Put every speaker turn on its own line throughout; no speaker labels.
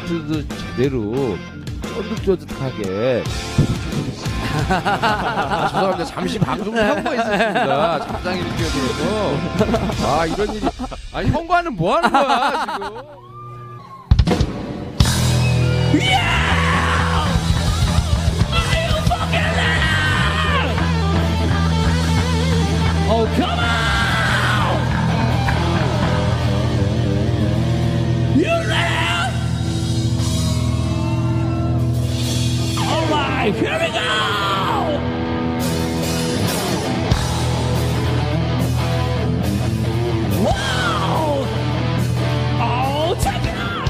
게스트도 제대로 쫀득쫀득하게 죄송합니다. 잠시 방송 사고가 있었습니다. 잡장이 뛰어들어서 이런 일이 아니 형과는 뭐 하는 거야 지금.
Oh, come on! You ready? All right, here we go! Whoa! Oh, check it out!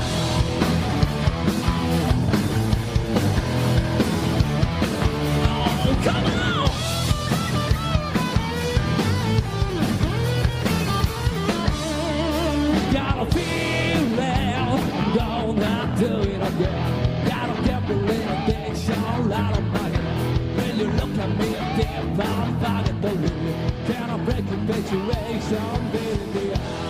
Oh, come on! Got a feeling, gonna do it again. Gotta get the limitation out of my head. When you look at me, deep, I'm finding the limit. Can I break the situation, baby?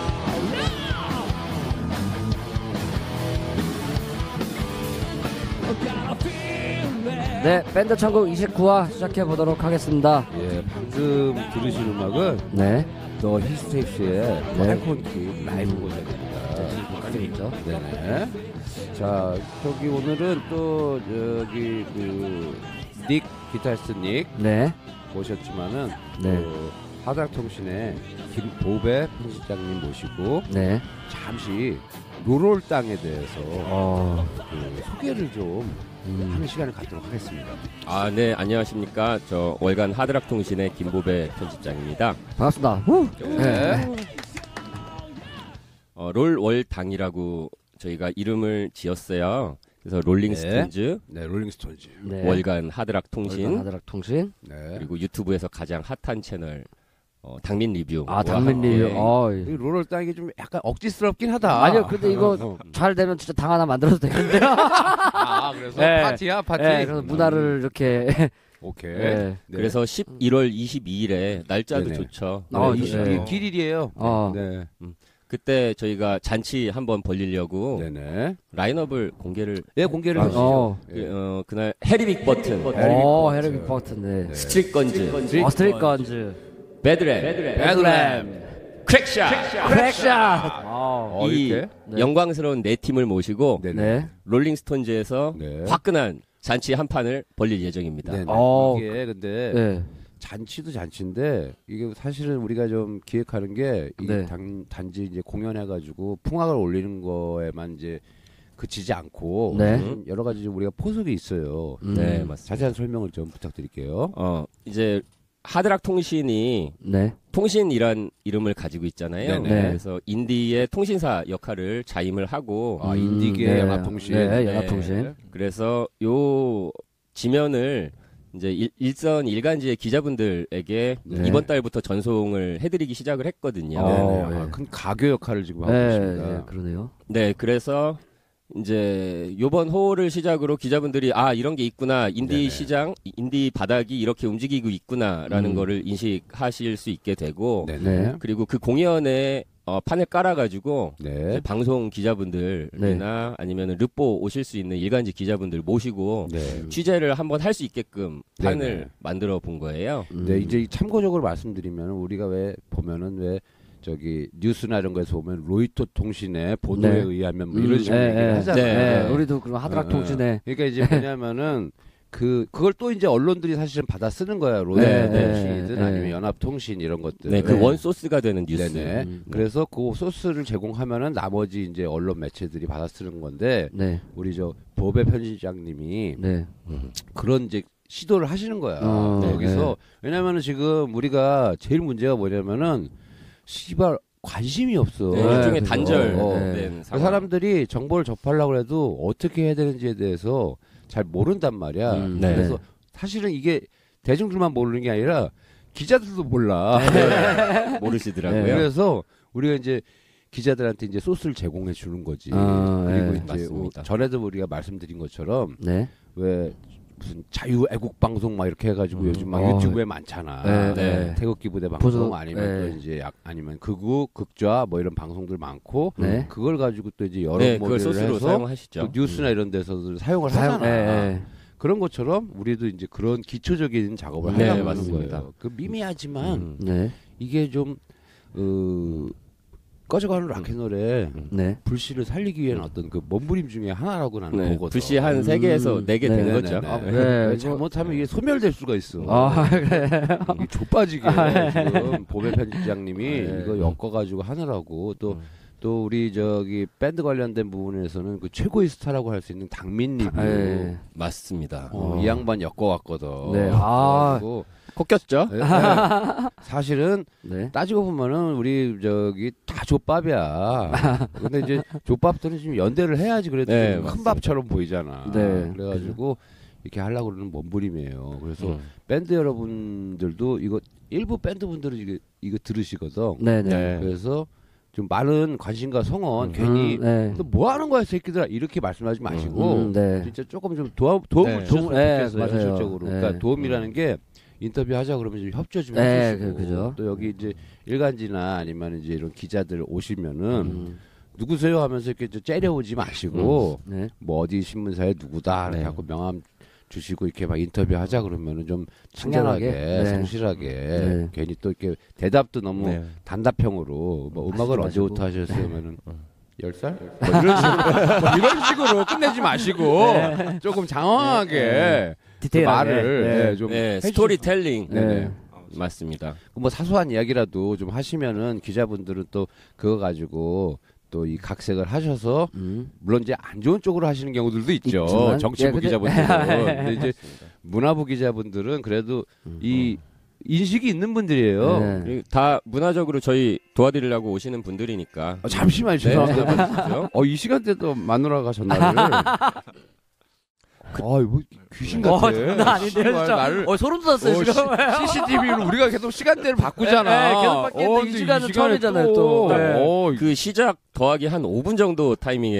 네, 밴드 천국 29화 시작해 보도록 하겠습니다.
예, 방금 들으신 음악은
네,
더 히스테이스의 헬콘키 라이브 버전입니다.
있죠.
네네. 자, 저기 오늘은 또 저기 닉 기타리스트 닉
네,
모셨지만은
네.
하드락통신의 김보배 편집장님 모시고
네.
잠시 롤롤 땅에 대해서 소개를 좀 하는 시간을 갖도록 하겠습니다.
네, 안녕하십니까. 저 월간 하드락 통신의 김보배 편집장입니다.
반갑습니다.
네.
롤월당이라고 저희가 이름을 지었어요. 그래서 롤링스톤즈,
네, 롤링스톤즈,
네.
월간 하드락 통신,
하드락 통신,
네.
그리고 유튜브에서 가장 핫한 채널 당민 리뷰.
당민 리뷰.
이 롤롤 땅이 좀 약간 억지스럽긴 하다.
아니요, 근데 이거 잘 되면 진짜 당 하나 만들어도 되겠는데요.
그래서
네.
파티야, 파티.
네, 그래서 문화를 이렇게.
오케이.
네.
네.
그래서 11월 22일에 날짜도
네네.
좋죠.
네.
길일이에요.
네.
그때 저희가 잔치 한번 벌리려고
네네.
라인업을 공개를
공개를 해주시죠.
그날 해리 빅 버튼,
해리 빅 버튼, 네.
스트릿 건즈,
스트릿 건즈,
배드램, 크랙샷. 이
이렇게?
영광스러운 네 팀을 모시고
네.
롤링스톤즈에서 화끈한 잔치 한 판을 벌릴 예정입니다.
네네. 이게 근데
네.
잔치도 잔치인데 이게 사실은 우리가 좀 기획하는 게
네.
단지 이제 공연해가지고 풍악을 올리는 거에만 이제 그치지 않고
네.
여러 가지 좀 우리가 포석이 있어요.
네, 맞습니다.
자세한 설명을 좀 부탁드릴게요.
이제 하드락 통신이
네.
통신이란 이름을 가지고 있잖아요.
네네.
그래서 인디의 통신사 역할을 자임을 하고
인디계
네.
연합통신.
네, 연합통신.
그래서 요 지면을 이제 일선 일간지의 기자분들에게 이번 달부터 전송을 해드리기 시작을 했거든요.
네네. 큰 가교 역할을 지금 하고 있습니다.
네, 그러네요.
네, 그래서 이제 요번 호를 시작으로 기자분들이 이런 게 있구나, 인디
네네.
시장, 인디 바닥이 이렇게 움직이고 있구나라는 거를 인식하실 수 있게 되고,
네네.
그리고 그 공연에 판을 깔아가지고
네.
방송 기자분들이나 아니면 르뽀 오실 수 있는 일간지 기자분들 모시고
네.
취재를 한번 할 수 있게끔 판을
네네.
만들어 본 거예요.
네, 이제 참고적으로 말씀드리면 우리가 왜 보면은 왜 저기 뉴스나 이런 거에서 보면 로이터 통신의 보도에 의하면 뭐 이런 식으로 얘기를 하잖아요.
네. 우리도 그럼 하드락 통신에.
그러니까 이제 뭐냐면은 그걸 또 이제 언론들이 사실은 받아 쓰는 거야. 로이터 통신이든 아니면 연합통신 이런 것들.
네, 그 원 소스가 되는 뉴스.
네네. 그래서 그 소스를 제공하면은 나머지 이제 언론 매체들이 받아 쓰는 건데 우리 저 보배 편집장님이 그런 이제 시도를 하시는 거야. 여기서 왜냐면은 지금 우리가 제일 문제가 뭐냐면은 시발 관심이 없어.
일종의 단절된 상황.
사람들이 정보를 접하려고 해도 어떻게 해야 되는지에 대해서 잘 모른단 말이야. 그래서 사실은 이게 대중들만 모르는 게 아니라 기자들도 몰라.
모르시더라고요.
그래서 우리가 이제 기자들한테 이제 소스를 제공해 주는 거지. 그리고 이제
맞습니다.
전에도 우리가 말씀드린 것처럼 왜 무슨 자유 애국 방송 막 이렇게 해가지고 요즘 막 유튜브에 많잖아. 태극기 부대 방송 아니면 또 이제 아니면 극우 극좌 뭐 이런 방송들 많고 그걸 가지고 또 이제 여러 모델을 해서
사용하시죠.
또 뉴스나 이런 데서도 사용을 하잖아. 그런 것처럼 우리도 이제 그런 기초적인 작업을 하려고 하는 거예요. 그 미미하지만 이게 좀 꺼져가는 락앤롤의 불씨를 살리기 위한 어떤 그 몸부림 중에 하나라고 나는 보거든.
불씨 한 3개에서 4개 된 거죠.
잘못하면 이게 소멸될 수가 있어. 이게 좆빠지게 지금 보배 편집장님이 이거 엮어가지고 하느라고 또 우리 저기 밴드 관련된 부분에서는 그 최고의 스타라고 할 수 있는 당민 리뷰
맞습니다.
이 양반 엮어왔거든.
코 꼈죠?
사실은 따지고 보면은 우리 저기 다 족밥이야. 근데 이제 족밥들은 지금 연대를 해야지 그래도 큰 밥처럼 보이잖아. 그래가지고 이렇게 하려고 그러는 몸부림이에요. 그래서 밴드 여러분들도 이거 일부 밴드 분들은 이거 들으시거든. 그래서 좀 많은 관심과 성원 괜히 또 뭐 하는 거야 새끼들아 이렇게 말씀하지 마시고 진짜 조금 좀 도움을 주셨으면 좋겠어요. 현실적으로. 그러니까 도움이라는 게 인터뷰 하자 그러면 좀 협조 좀 해주시고 또 여기 이제 일간지나 아니면 이제 이런 기자들 오시면은 누구세요 하면서 이렇게 째려오지 마시고 뭐 어디 신문사에 누구다 이렇게 하고 명함 주시고 이렇게 막 인터뷰 하자 그러면은 좀 친절하게 성실하게 괜히 또 이렇게 대답도 너무 단답형으로 뭐 음악을 언제부터 하셨으면은 10살? 뭐 이런 식으로 끝내지 마시고 조금 장황하게
디테일하게
말을 좀
스토리텔링 맞습니다.
뭐 사소한 이야기라도 좀 하시면은 기자분들은 또 그거 가지고 또 이 각색을 하셔서 물론 이제 안 좋은 쪽으로 하시는 경우들도 있죠. 정치부 기자분들은. 근데 이제 문화부 기자분들은 그래도 이 인식이 있는 분들이에요.
다 문화적으로 저희 도와드리려고 오시는 분들이니까.
잠시만요. 죄송합니다. 이 시간대도 마누라가 전화를. 뭐 귀신 같아.
나 아닌데요, 진짜.
나를
소름 돋았어요, 지금.
CCTV로 우리가 계속 시간대를 바꾸잖아.
계속 바뀌는데 이 시간은 처음이잖아요, 또.
그 시작 더하기 한 5분 정도 타이밍에.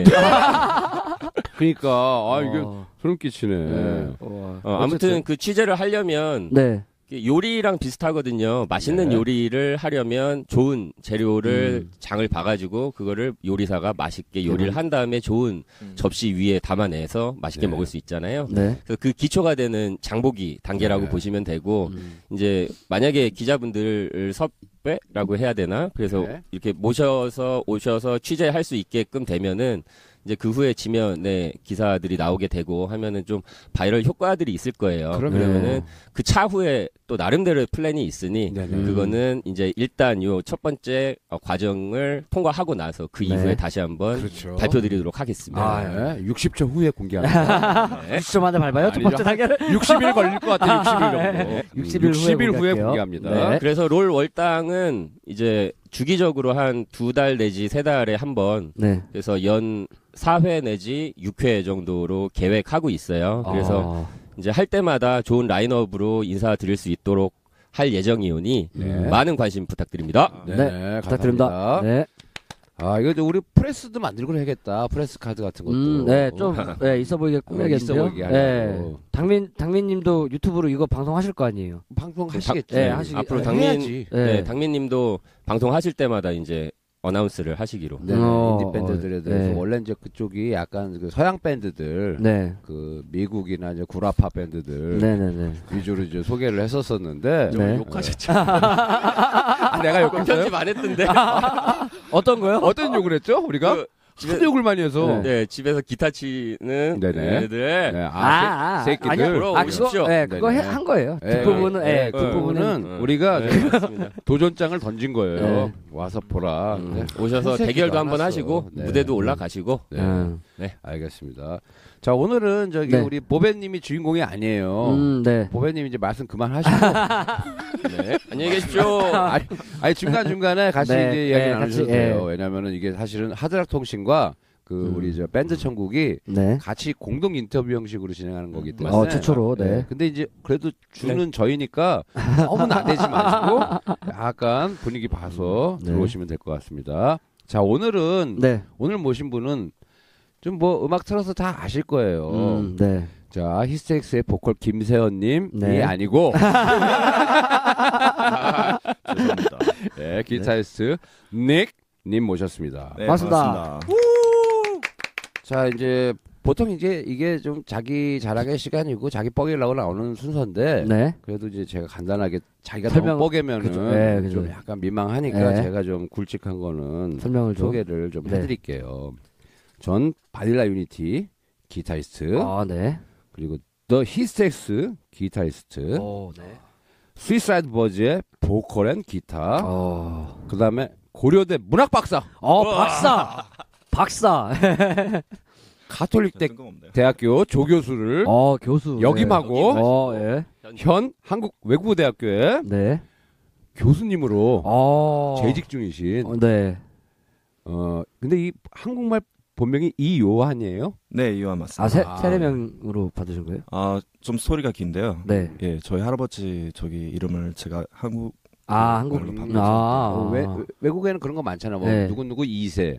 그러니까 이게 소름 끼치네.
아무튼 그 취재를 하려면 요리랑 비슷하거든요. 맛있는 요리를 하려면 좋은 재료를 장을 봐가지고 그거를 요리사가 맛있게 요리를 한 다음에 좋은 접시 위에 담아내서 맛있게 먹을 수 있잖아요. 그래서 그 기초가 되는 장보기 단계라고 보시면 되고 이제 만약에 기자분들을 섭외라고 해야 되나? 그래서 이렇게 오셔서 취재할 수 있게끔 되면은 이제 그 후에 지면에 기사들이 나오게 되고 하면은 좀 바이럴 효과들이 있을 거예요. 그러면은 그 차후에 또 나름대로의 플랜이 있으니 그거는 이제 일단 요 첫 번째 과정을 통과하고 나서 그 이후에 다시 한번 발표드리도록 하겠습니다.
60초 후에 공개합니다.
60초 만에 밟아요? 첫 번째 단계를?
60일 걸릴 것 같아요. 60일 정도. 60일 후에 공개합니다.
그래서 롤 월당은 이제 주기적으로 한 2달 내지 3달에 한 번 그래서 연 4회 내지 6회 정도로 계획하고 있어요. 그래서 이제 할 때마다 좋은 라인업으로 인사드릴 수 있도록 할 예정이오니 많은 관심 부탁드립니다.
부탁드립니다.
이거 우리 프레스도 만들고 해야겠다. 프레스 카드 같은 것도.
좀 있어 보이게 꾸며야겠는데요. 당민님도 유튜브로 이거 방송하실 거 아니에요?
방송하시겠죠.
앞으로 당민님도 방송하실 때마다 이제 어나운스를 하시기로.
인디 밴드들에 대해서 원래 이제 그쪽이 약간 그 서양 밴드들, 그 미국이나 이제 구라파 밴드들 위주로 이제 소개를 했었었는데
욕하셨죠.
내가 욕했어요?
편집 안 했던데.
어떤 거요?
어떤 욕을 했죠? 우리가? 집에 욕을 많이 해서.
집에서 기타 치는 애들.
새끼들.
오십시오.
그거 한 거예요. 뒷부분은,
그 우리가 도전장을 던진 거예요. 와서 보라.
오셔서 대결도 한번 하시고, 무대도 올라가시고.
알겠습니다. 자, 오늘은 우리 보배님이 주인공이 아니에요. 보배님 이제 말씀 그만하시고.
안녕히 계십시오.
아니, 중간중간에 같이 이제 이야기 나누셔도 돼요. 왜냐면은 이게 사실은 하드락 통신과 우리 밴드 천국이 같이 공동 인터뷰 형식으로 진행하는 거기 때문에.
최초로,
근데 이제 그래도 주는 저희니까 너무 나대지 마시고 약간 분위기 봐서 들어오시면 될 것 같습니다. 자, 오늘 모신 분은 좀 뭐 음악 틀어서 다 아실 거예요. 자, 히스텍스의 보컬 김세현님이 아니고
죄송합니다.
네, 기타리스트 닉님 모셨습니다.
네,
반갑습니다.
자, 이제 보통 이게 좀 자기 자랑의 시간이고 자기 뻐기려고 나오는 순서인데 그래도 이제 제가 간단하게 자기가 너무 뻐개면은 좀 약간 민망하니까 제가 좀 굵직한 거는 소개를 좀 해드릴게요. 전 바닐라 유니티 기타리스트, 그리고 더 히스텍스 기타리스트, 스위스라이드 버즈의 보컬 앤 기타, 그 다음에 고려대 문학 박사.
박사.
가톨릭 대학교 조교수를
교수
역임하고 현 한국 외국어대학교의 교수님으로 재직 중이신. 근데 이 한국말 본명이 이요한이에요?
네, 이요한 맞습니다.
세례명으로 받으신 거예요?
좀 스토리가 긴데요. 예, 저희 할아버지 이름을 제가
한국으로
외국에는 그런 거 많잖아. 뭐 누구 2세.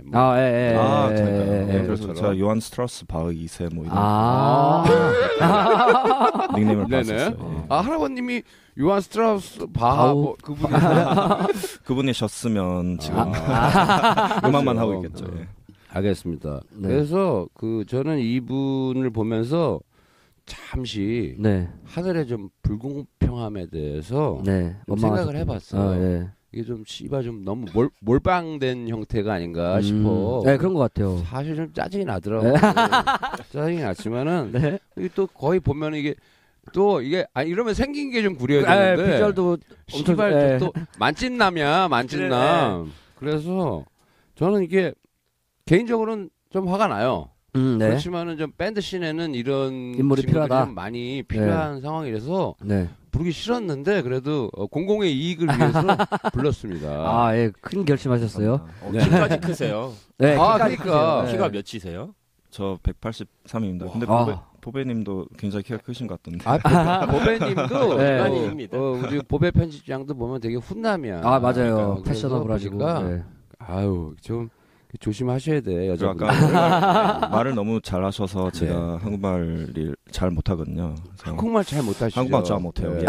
그래서 제가 요한 스트라우스 바흐 2세 뭐 이런 닉네임을 받았어요.
할아버님이 요한 스트라우스 바흐 뭐
그분이셨으면 지금 음악만 하고 있겠죠.
알겠습니다. 그래서 저는 이분을 보면서 잠시 하늘의 좀 불공평함에 대해서 생각을 해봤어요. 이게 좀 씨발 좀 너무 몰빵된 형태가 아닌가 싶어.
그런 것 같아요.
사실 좀 짜증이 나더라고요. 짜증이 났지만은 이게 또 거의 보면 이게 이러면 생긴 게 좀 구려야 되는데
비주얼도
씨발 또 만찢남이야 만찢남. 그래서 저는 이게 개인적으로는 좀 화가 나요. 그렇지만은 좀 밴드 씬에는 이런
인물이 필요하다.
좀 많이 필요한 상황이라서 부르기 싫었는데 그래도 공공의 이익을 위해서 불렀습니다.
큰 결심하셨어요.
키까지 크세요.
그러니까
키가 몇이세요?
저 183입니다. 근데 보배님도 굉장히 키가 크신 것 같던데.
보배님도 우리 보배 편집장도 보면 되게 훈남이야.
맞아요. 패셔너블하시고.
좀 조심하셔야 돼, 여자분.
말을 너무 잘하셔서 제가 한국말을 잘 못하거든요.
한국말 잘 못하시죠?
한국말 잘 못해요.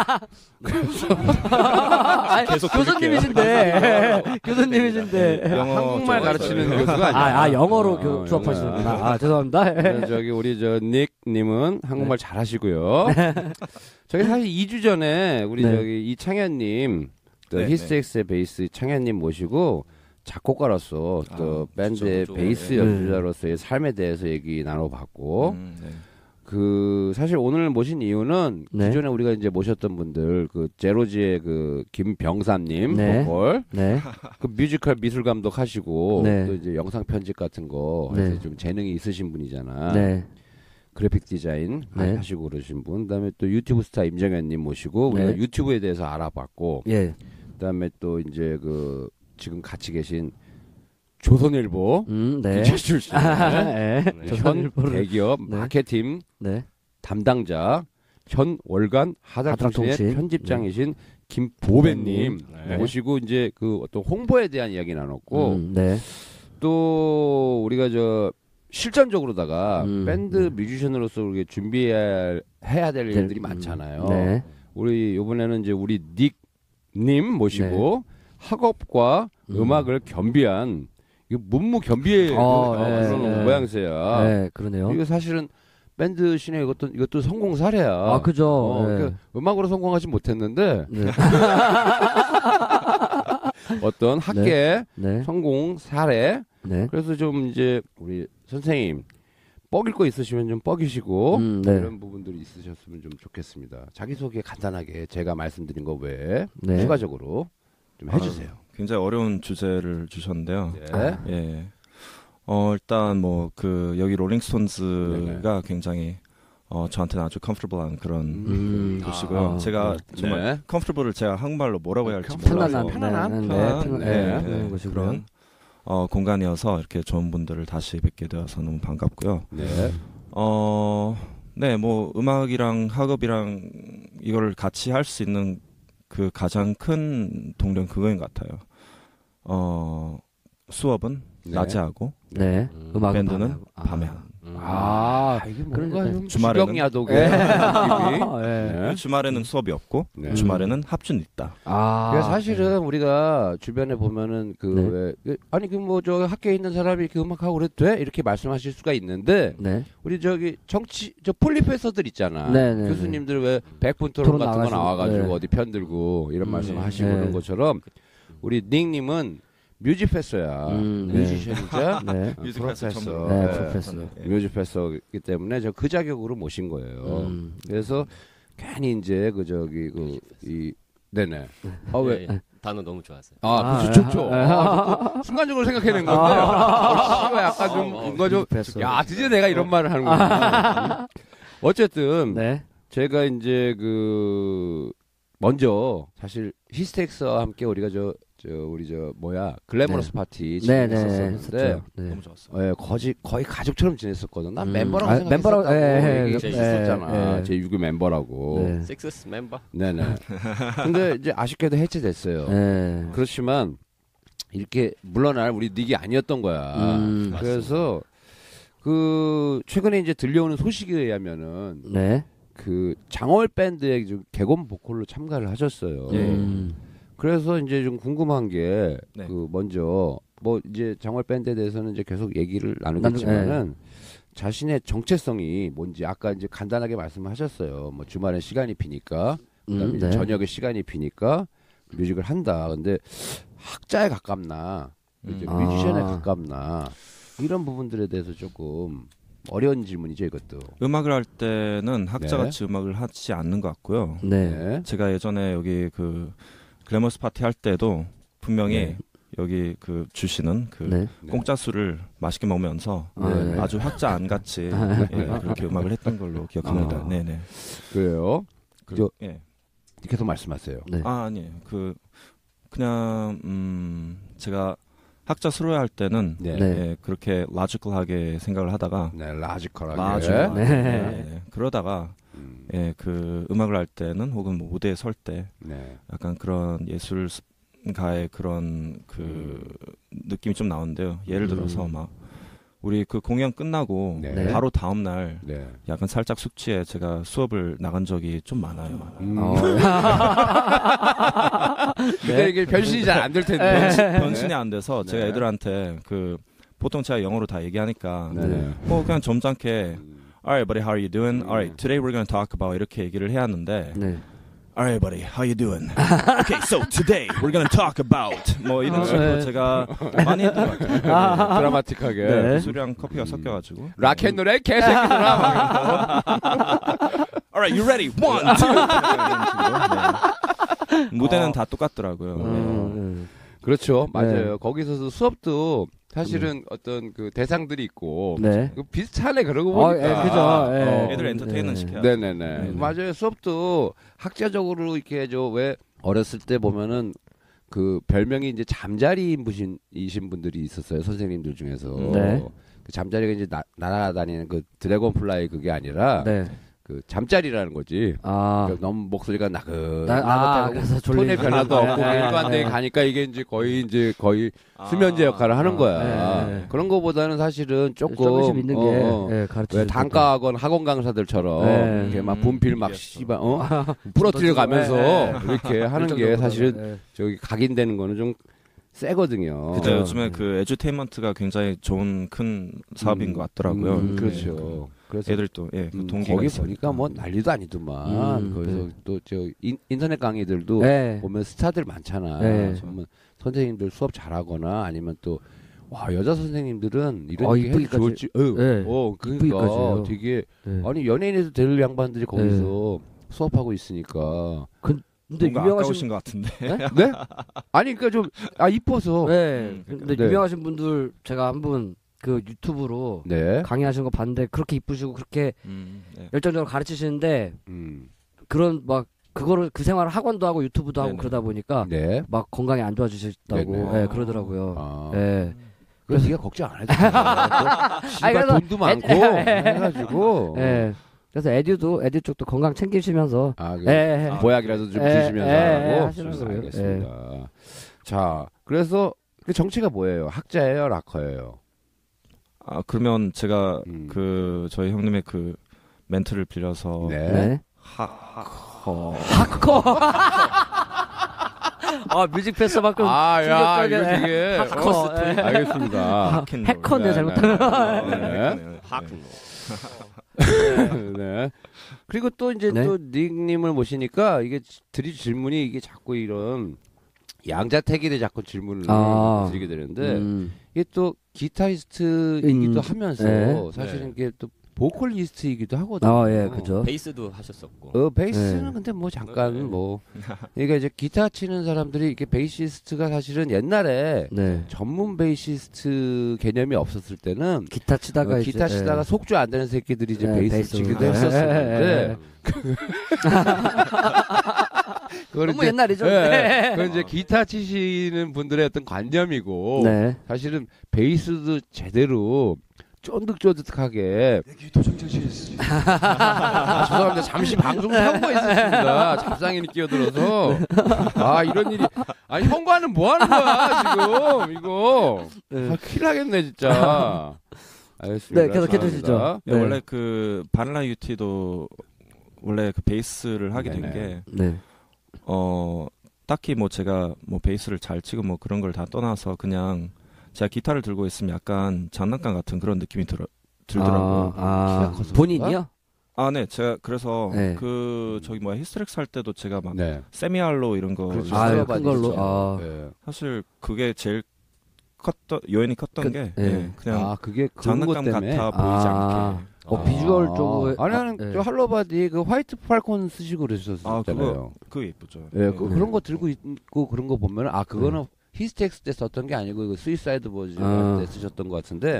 계속 교수님이신데
한국말 가르치는 교수가 아니야.
영어로 수업하시는구나. 죄송합니다.
우리 닉님은 한국말 잘하시고요. 저희 사실 2주 전에 우리 이창현님, 히스텍스의 베이스 창현님 모시고 작곡가로서 또 밴드의 베이스 연주자로서의 삶에 대해서 얘기 나눠봤고 사실 오늘 모신 이유는 기존에 우리가 이제 모셨던 분들 제로지의 김병삼님 보컬 그 뮤지컬 미술 감독 하시고 또 이제 영상 편집 같은 거 좀 재능이 있으신 분이잖아. 그래픽 디자인 하시고 그러신 분. 그다음에 또 유튜브 스타 임정현님 모시고 우리가 유튜브에 대해서 알아봤고 그다음에 또 이제 지금 같이 계신 조선일보 기자 출신 현 대기업 마케팅 담당자 현 월간 하달통신의 편집장이신 김보배님 모시고 이제 어떤 홍보에 대한 이야기 나눴고 또 우리가 실전적으로다가 밴드 뮤지션으로서 우리가 준비해야 될 일들이 많잖아요. 우리 이번에는 이제 우리 닉님 모시고 학업과 음악을 겸비한 문무겸비의 그런 모양새야.
그러네요.
이거 사실은 밴드 씬의 이것도 성공 사례야.
그죠.
그러니까 음악으로 성공하지 못했는데 어떤 학계 성공 사례. 그래서 좀 이제 우리 선생님 뻐길 거 있으시면 좀 뻐기시고 이런 부분들이 있으셨으면 좀 좋겠습니다. 자기소개 간단하게 제가 말씀드린 거 외에 추가적으로 좀 해주세요.
굉장히 어려운 주제를 주셨는데요. 일단 여기 롤링스톤즈가 굉장히 저한테는 아주 컴포터블한 그런 곳이고요. 제가 정말 컴포터블을 제가 한국말로 뭐라고 해야 할지 몰라서
편안한
그런 공간이어서 이렇게 좋은 분들을 다시 뵙게 되어서 너무 반갑고요. 음악이랑 학업이랑 이걸 같이 할 수 있는 가장 큰 동력은 그거인 것 같아요. 수업은 낮에 하고 밴드는 밤에 하는.
이게 뭔가 좀 주경야독의
느낌이. 주말에는 수업이 없고 주말에는 합주는 있다.
그러니까 사실은 우리가 주변에 보면은 아니 그 뭐 저 학교에 있는 사람이 이렇게 음악하고 그래도 돼? 이렇게 말씀하실 수가 있는데 우리 저기 저 폴리페서들 있잖아. 교수님들 왜 100분 토론 같은 거 나와가지고 어디 편들고 이런 말씀하시고 그런 것처럼 우리 닉님은 뮤직패서야. 뮤지션이자 프로페서. 뮤직패서이기 때문에 저 그 자격으로 모신 거예요. 그래서 괜히 이제 네네. 왜?
단어 너무 좋았어요.
좋죠. 순간적으로 생각해낸 건데, 약간 좀, 뭔가 좀, 드디어 내가 이런 말을 하는구나. 어쨌든, 제가 이제 먼저, 사실, 히스텍스와 함께 우리가 글래머러스 파티 진행했었는데
너무 좋았어.
거의 가족처럼 지냈었거든. 난 멤버라고 생각했었잖아. 제 6위 멤버라고.
섹스 멤버.
네네. 근데 이제 아쉽게도 해체됐어요. 그렇지만 이렇게 물러날 우리 닉이 아니었던 거야. 그래서 최근에 이제 들려오는 소식에 의하면은 장월 밴드의 개건 보컬로 참가를 하셨어요. 그래서 이제 좀 궁금한 게 먼저 이제 장월 밴드에 대해서는 이제 계속 얘기를 나누겠지만은 자신의 정체성이 뭔지 아까 이제 간단하게 말씀하셨어요. 뭐 주말에 시간이 비니까 그다음에 이제 저녁에 시간이 비니까 뮤직을 한다. 근데 학자에 가깝나 이제 뮤지션에 가깝나 이런 부분들에 대해서 조금 어려운 질문이죠, 이것도.
음악을 할 때는 학자같이 음악을 하지 않는 것 같고요. 제가 예전에 여기 글래머러스 파티 할 때도 분명히 여기 주시는 공짜 술을 맛있게 먹으면서 아주 학자 안 같이 그렇게 음악을 했던 걸로 기억합니다. 네네.
그래요? 계속 말씀하세요.
아니에요. 그냥 제가 학자스러워 할 때는 그렇게 라지컬하게 생각을 하다가
라지컬하게
그러다가 음악을 할 때는 혹은 뭐 무대에 설 때 약간 그런 예술가의 그런 느낌이 좀 나오는데요. 예를 들어서 막 우리 공연 끝나고 바로 다음 날 약간 살짝 숙취에 제가 수업을 나간 적이 좀 많아요.
근데 이게 변신이 잘 안 될 텐데.
변신이 안 돼서 제가 애들한테 보통 제가 영어로 다 얘기하니까 그냥 점잖게 Alright, buddy, how are you doing? Alright, today we're going to talk about 이렇게 얘기를 해야 하는데 Alright, buddy, how you doing? Okay, so today we're going to talk about 뭐 이런 식으로 제가 많이 했던 것 같아요.
드라마틱하게
술이랑 커피가 섞여가지고
락앤롤의 개새끼들아.
Alright, you ready? 1, 2. 무대는 다 똑같더라고요.
그렇죠, 맞아요. 거기서도 수업도 사실은 어떤 대상들이 있고 비슷하네 그러고 보니까
그죠. 애들 엔터테인먼 시켜야
네네네. 맞아요. 수업도 학자적으로 이렇게 왜 어렸을 때 보면은 별명이 이제 잠자리인 분이신 분들이 있었어요. 선생님들 중에서 그 잠자리가 이제 날아다니는 드래곤 플라이 그게 아니라 잠자리라는 거지. 그러니까 너무 목소리가 나긋나긋하고 톤의 변화도 없고 일도 안 되게 가니까 이게 이제 거의 수면제 역할을 하는 거야. 그런 거보다는 사실은 조금
있는 게
왜 단과학원 학원 강사들처럼 이렇게 막 분필 막 부러뜨려 가면서 이렇게 하는 게 사실은 저기 각인되는 거는 좀 세거든요.
그죠. 요즘에 에듀테인먼트가 굉장히 좋은 큰 사업인 것 같더라고요.
그렇죠. 그래서
애들 또 동기가
거기
있으니까.
보니까 뭐 난리도 아니더만. 거기서 또 인터넷 강의들도 보면 스타들 많잖아. 정말 선생님들 수업 잘하거나 아니면 또 여자 선생님들은 이런 얘기 해도 좋을지. 그러니까 되게 아니 연예인에서 될 양반들이 거기서 수업하고 있으니까.
근데 유명하신 것 같은데.
네? 아니 그러니까 좀 이뻐서.
근데 유명하신 분들 제가 한번 유튜브로 강의하시는 거 봤는데 그렇게 이쁘시고 그렇게 열정적으로 가르치시는데 그런 그거를 생활을 학원도 하고 유튜브도 하고 그러다 보니까 막 건강이 안 좋아지셨다고 그러더라고요.
그래서 네가 걱정 안 해도 돼. 돈도 많고 해가지고.
그래서 에듀 쪽도 건강 챙기시면서
보약이라도 좀 드시면서 하고. 알겠습니다. 자, 그래서 정체가 뭐예요? 학자예요, 락커예요?
아 그러면 제가 그 저희 형님의 그 멘트를 빌려서
네.
하커.
아 뮤직 페스만큼
야 이거 되게
하커.
알겠습니다.
해커네 잘못하면.
네. 그리고 또 이제 또 닉님을 모시니까 이게 드릴 질문이 이게 자꾸 이런 양자택일에 자꾸 질문을 드리게 되는데 이게 또 기타리스트이기도 하면서 사실은 이게 또 보컬리스트이기도 하거든요.
예, 그죠.
베이스도 하셨었고.
베이스는 근데 뭐 잠깐 뭐 그러니까 이제 기타 치는 사람들이 이렇게 베이시스트가 사실은 옛날에 전문 베이시스트 개념이 없었을 때는
기타 치다가
기타 치다가 속주 안 되는 새끼들이 이제 베이스 치기도 했었는데
너무 옛날이죠.
그건 이제 기타 치시는 분들의 어떤 관념이고 사실은 베이스도 제대로 쫀득쫀득하게 죄송합니다. 잠시 방송 사고가 있었습니다. 잡상인이 끼어들어서 이런 일이 현관은 뭐 하는 거야 지금 이거 큰일 나겠네 진짜. 알겠습니다.
네, 계속 해주시죠.
원래 그 바닐라 UT도 원래 그 베이스를 하게 된 게 딱히 뭐 제가 뭐 베이스를 잘 치고 뭐 그런 걸 다 떠나서 그냥 제가 기타를 들고 있으면 약간 장난감 같은 그런 느낌이 들더라고요.
본인이요?
네. 제가 그래서 그 저기 뭐야 히스트렉스 할 때도 제가 막 세미알로 이런 거
큰 걸로.
사실 그게 제일 요인이 컸던 게 그냥
그게
장난감 같아 보이지 않게.
비주얼 쪽으로 아니면 저 할로바디 그 화이트 팔콘 쓰시고 그러셨었잖아요.
그거 예쁘죠.
그런 거 들고 있고 그런 거 보면 그거는 히스텍스 때 썼던 게 아니고 이거 스위사이드 버전 때 쓰셨던 것 같은데.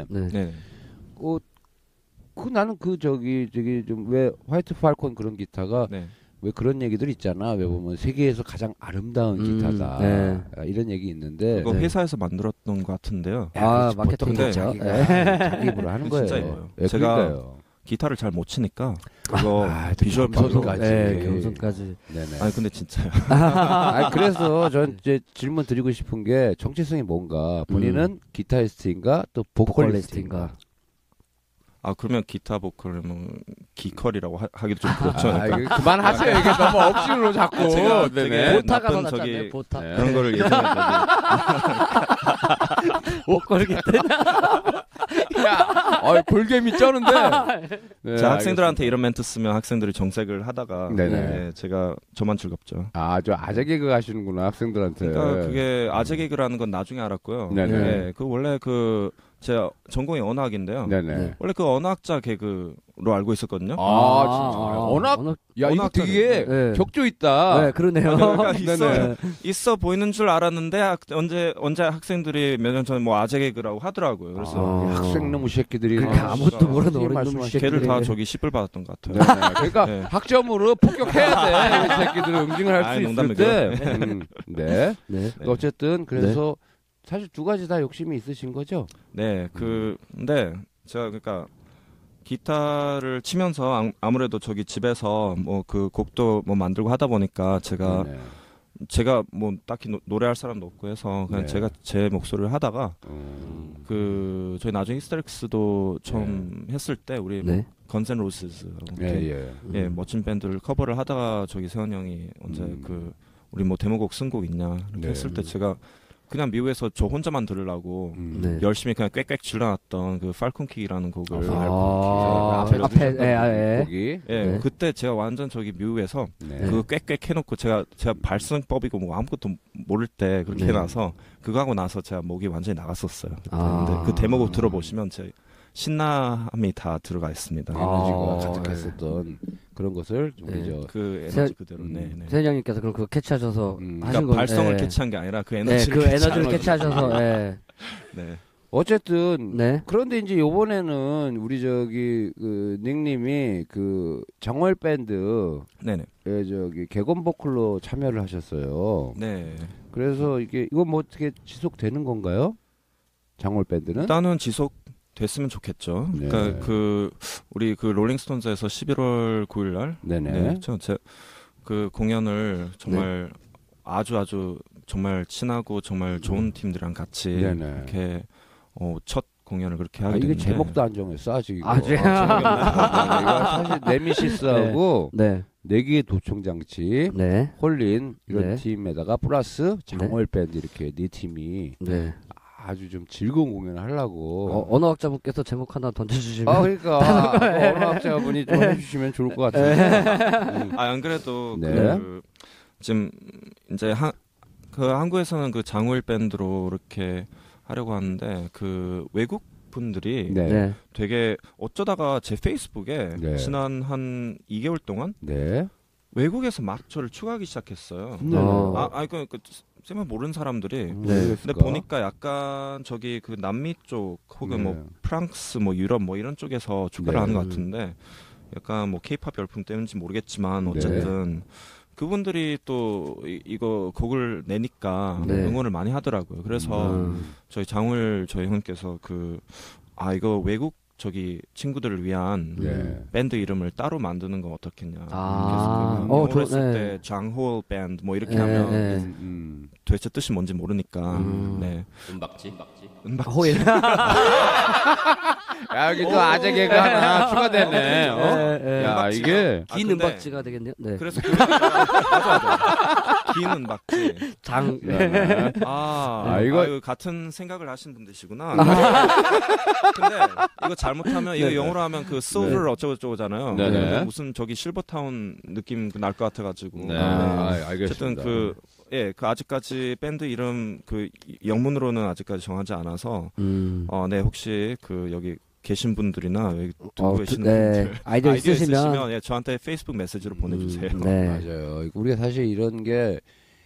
나는 그 저기 좀 왜 화이트 팔콘 그런 기타가 왜 그런 얘기들 있잖아. 왜 보면 세계에서 가장 아름다운 기타다. 이런 얘기 있는데.
그거 회사에서 만들었던 것 같은데요.
마케팅이죠.
자기 입으로 하는 거예요.
진짜 예뻐요. 제가 기타를 잘 못 치니까 그거 비주얼
겸손까지.
아니 근데 진짜요.
그래서 전 이제 질문 드리고 싶은 게 정체성이 뭔가. 본인은 기타리스트인가 또 보컬리스트인가.
그러면 기타 보컬은 기컬이라고 하기도 좀 그렇죠.
그만하세요. 이게 너무 억지로 자꾸.
제가 되게
보타가
나쁜
저기 보타.
그런 거를 예전에
보컬 기타.
골개미 쩌는데.
자 학생들한테 이런 멘트 쓰면 학생들이 정색을 하다가 제가 저만 즐겁죠.
저 아재 개그 하시는구나 학생들한테.
그러니까 그게 아재 개그라는 건 나중에 알았고요. 그 원래 제가 전공이 언어학인데요. 원래 그 언어학자 개그로 알고 있었거든요.
진짜. 언어학? 야, 이거 되게 격조 있다.
그러네요.
그러니까 있어 보이는 줄 알았는데 언제 학생들이 몇 년 전에 뭐 아재 개그라고 하더라고요. 그래서
학생 놈의 새끼들이
아무것도 모르는 어린 놈의 새끼들이
걔를 다 저기 씹을 받았던 것 같아요.
그러니까 학점으로 폭격해야 돼. 이 새끼들을 응징을 할 수 있을 때. 어쨌든 그래서 사실 두 가지 다 욕심이 있으신 거죠?
근데 제가 그러니까 기타를 치면서 아무래도 저기 집에서 뭐 그 곡도 뭐 만들고 하다 보니까 제가 뭐 딱히 노래할 사람도 없고 해서 그냥 제가 제 목소리를 하다가 그 저희 나중에 히스테릭스도 처음 했을 때 우리 건스 앤 로스즈 멋진 밴드를 커버를 하다가 저기 세원 형이 언제 그 우리 뭐 데모곡 쓴 곡 있냐 이렇게 했을 때 제가 그냥 미국에서 저 혼자만 들으려고 열심히 그냥 꽥꽥 질러놨던 그 팔콘킥이라는 곡을 그때 제가 완전 저기 미국에서 그 꽥꽥 해놓고 제가 발성법이고 뭐 아무것도 모를 때 그렇게 해놔서 그거 하고 나서 제가 목이 완전히 나갔었어요. 근데 그 데모곡 들어보시면 제 신남이 다 들어가 있습니다.
에너지가 가득했었던 그런 것을
그 에너지 그대로.
세현 형님께서 그럼 그거 캐치하셔서 하신
거 발성을 캐치한 게 아니라 그 에너지를
캐치하셔서
어쨌든 그런데 이제 요번에는 우리 저기 그 닉님이 그 정월 밴드 저기 개건 보컬로 참여를 하셨어요. 그래서 이거 뭐 어떻게 지속되는 건가요? 정월 밴드는?
일단은 됐으면 좋겠죠. 그러니까 우리 그 롤링스톤즈에서 11월 9일 날 그 공연을 정말 아주 정말 친하고 정말 좋은 팀들이랑 같이 이렇게 첫 공연을 그렇게 하게 됐는데
이게 제목도 안 정했어 아직. 이거 사실 네미시스하고 내기의 도청장치, 홀린 이런 팀에다가 플러스 장월 밴드 이렇게 네 팀이 아주 좀 즐거운 공연을 하려고.
언어학자분께서 제목 하나 던져주시면.
그러니까 언어학자분이 좀 해주시면 좋을 것 같은데.
안 그래도 지금 이제 한국에서는 그 장월 밴드로 이렇게 하려고 하는데 그 외국 분들이 되게 어쩌다가 제 페이스북에 지난 한 2개월 동안 외국에서 막 저를 추가하기 시작했어요. 쌤을 모르는 사람들이. 근데 보니까 약간 저기 그 남미 쪽 혹은 뭐 프랑스 뭐 유럽 뭐 이런 쪽에서 추가를 하는 것 같은데 약간 뭐 케이팝 열풍 때문인지 모르겠지만 어쨌든 그분들이 또 이거 곡을 내니까 응원을 많이 하더라고요. 그래서 저희 형님께서 이거 외국 저기 친구들을 위한 밴드 이름을 따로 만드는 건 어떻겠냐. 그래서 어렸을 때 장홀 밴드 뭐 이렇게 하면 도대체 뜻이 뭔지 모르니까.
은박지.
호일.
야, 여기 또 아재 개그 하나 추가되네. 야, 이게
긴 은박지가 되겠네요.
그래서 맞아. 긴 은박지.
장.
이거 같은 생각을 하신 분들이시구나. 근데 이거 잘못하면 이거 영어로 하면 그 silver 어쩌고저쩌고잖아요. 무슨 저기 실버타운 느낌 날 것 같아가지고.
알겠습니다.
어쨌든 그 아직까지 밴드 이름 그 영문으로는 아직까지 정하지 않아서 혹시 그 여기 계신 분들이나 여기 듣고 계시는 분들
아이디어 있으시면
저한테 페이스북 메시지로 보내주세요.
맞아요. 우리가 사실 이런 게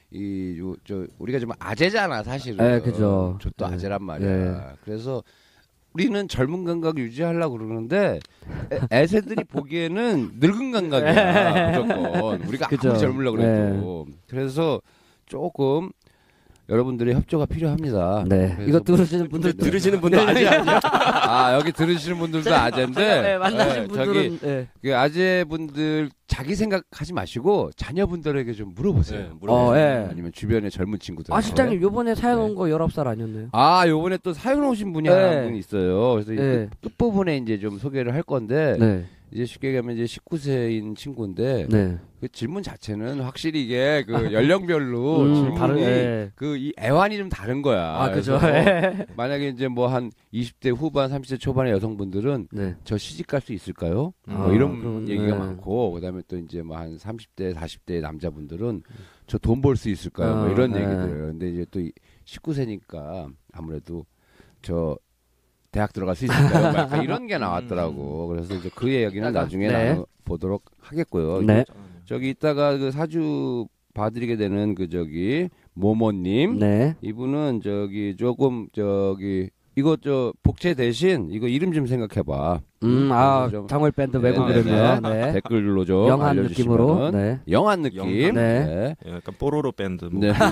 우리가 좀 아재잖아 사실은.
그죠.
저도 아재란 말이야. 그래서 우리는 젊은 감각 유지하려고 그러는데 애새들이 보기에는 늙은 감각이야. 무조건 우리가 아무리 젊으려고 그래도. 그래서 조금 여러분들의 협조가 필요합니다.
이거 들으시는 분들
아재야. 여기 들으시는 분들도 아재인데
만나신 분들은
그 아재분들 자기 생각하지 마시고 자녀분들에게 좀 물어보세요. 아니면 주변의 젊은 친구들.
실장님 요번에 사연 온 거 19살 아니었나요?
요번에 또 사연 오신 분이 한 분 있어요. 그래서 끝부분에 이제 좀 소개를 할 건데 이제 쉽게 얘기하면 이제 19세인 친구인데 그 질문 자체는 확실히 이게 그 연령별로 질문이 이 애환이 좀 다른 거야.
그죠.
만약에 이제 뭐 한 20대 후반, 30대 초반의 여성분들은 저 시집 갈 수 있을까요? 뭐 이런 얘기가 많고 그다음에 또 이제 뭐 한 30대, 40대 남자분들은 저 돈 벌 수 있을까요? 뭐 이런 얘기들. 근데 이제 또 19세니까 아무래도 저 대학 들어갈 수 있을까요? 이런 게 나왔더라고. 그래서 이제 그 얘기는 나중에 나눠보도록 하겠고요. 저기 이따가 그 사주 봐드리게 되는 그 저기 모모님, 이분은 저기 조금 저기 이거 복채 대신 이거 이름 좀 생각해봐.
장월 밴드 외국 이름이요.
댓글로 좀
영한 느낌으로.
영한 느낌.
약간 뽀로로 밴드.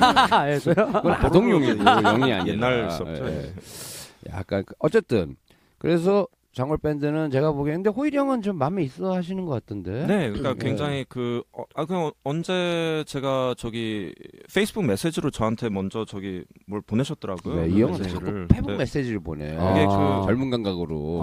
그건 아동용이에요. 영이 아니라.
옛날 수업죠.
약간 어쨌든 그래서 장월 밴드는 제가 보기에 근데 호일이 형은 좀 마음에 있어 하시는 것 같던데.
그러니까 굉장히 그냥 언제 제가 저기 페이스북 메시지로 저한테 먼저 저기 뭘 보내셨더라고요.
이 형은 자꾸 페북 메시지를 보내. 이게 그 젊은 감각으로.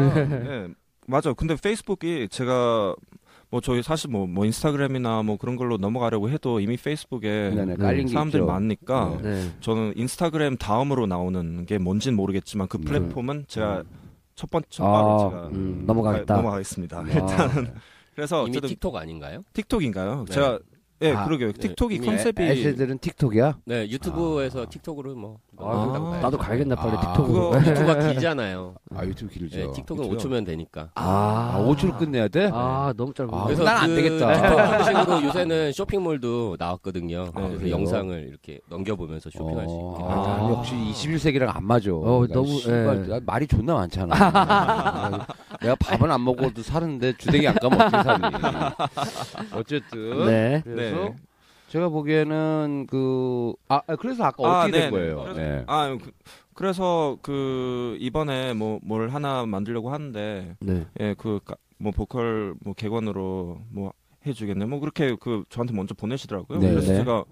맞아. 근데 페이스북이 제가 저희 사실 뭐 인스타그램이나 뭐 그런 걸로 넘어가려고 해도 이미 페이스북에 깔린 사람들이 많으니까 저는 인스타그램 다음으로 나오는 게 뭔지는 모르겠지만 그 플랫폼은 제가 첫 번째 제가 넘어가겠습니다. 일단은 그래서
이미 틱톡 아닌가요?
틱톡인가요? 제가 그러게요. 틱톡이 컨셉이
애들은 틱톡이야?
네, 유튜브에서 틱톡으로 뭐
나도 가야겠네 빨리 틱톡으로.
유튜브가 길잖아요.
유튜브 길죠.
네, 틱톡은 5초면 되니까.
5초로 끝내야 돼?
너무 짧아.
그래서
난 안 되겠다.
틱톡 식으로 요새는 쇼핑몰도 나왔거든요. 그래서 영상을 이렇게 넘겨보면서 쇼핑할 수 있게.
역시 21세기랑 안 맞아. 너무 말이 존나 많잖아. 내가 밥은 안 먹어도 사는데 주댕이 안 까면 어떻게 사니? 어쨌든 그래서 제가 보기에는 그래서 아까 어떻게 된 거예요?
그래서 그 이번에 뭘 하나 만들려고 하는데 뭐 보컬 뭐 객원으로 뭐 해주겠네 뭐 그렇게 저한테 먼저 보내시더라고요. 그래서 제가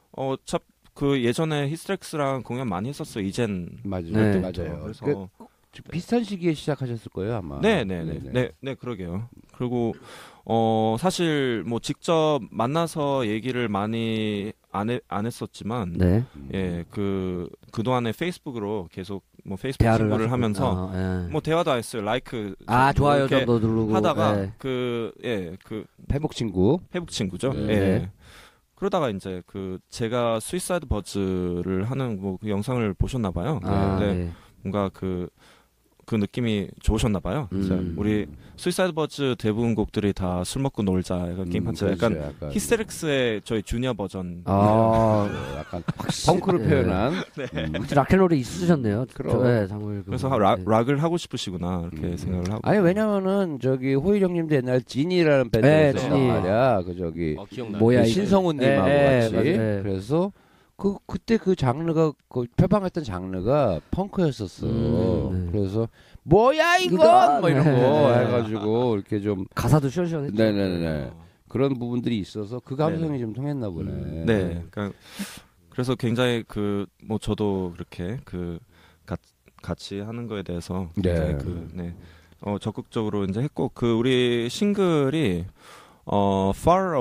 그 예전에 히스트렉스랑 공연 많이 했었어요. 이젠
맞아요.
그래서
비슷한 시기에 시작하셨을 거예요 아마.
네, 그러게요. 그리고 사실 뭐 직접 만나서 얘기를 많이 안 했었지만, 예, 그동안에 페이스북으로 계속 뭐 페이스북 친구를 하면서 뭐 대화도 안 했어요. 라이크
좋아요 정도 누르고
하다가
페북 친구죠.
예. 그러다가 이제 제가 스위사이드 버즈를 하는 뭐 그 영상을 보셨나 봐요. 근데 뭔가 그 느낌이 좋으셨나 봐요. 우리 스위사이드 버즈 대부분 곡들이 다 술 먹고 놀자 게임 하자. 약간 히스테릭스의 저희 주니어 버전.
약간 펑크를 표현한.
락앤롤이 있으셨네요.
그래서 락을 하고 싶으시구나 이렇게 생각을 하고.
아니 왜냐면은 저기 호일 형님도 옛날 진이라는 밴드가 있었단 말이야.
뭐야
신성훈님하고 같이. 그래서 그때 그 장르가 표방했던 장르가 펑크였었어. 그래서 뭐야 이건 뭐 이런 거 해가지고 이렇게 좀
가사도 시원시원했죠.
네네네. 그런 부분들이 있어서 그 감성이 좀 통했나 보네.
네. 그래서 굉장히 뭐 저도 그렇게 같이 하는 거에 대해서 굉장히 적극적으로 이제 했고 우리 싱글이 Far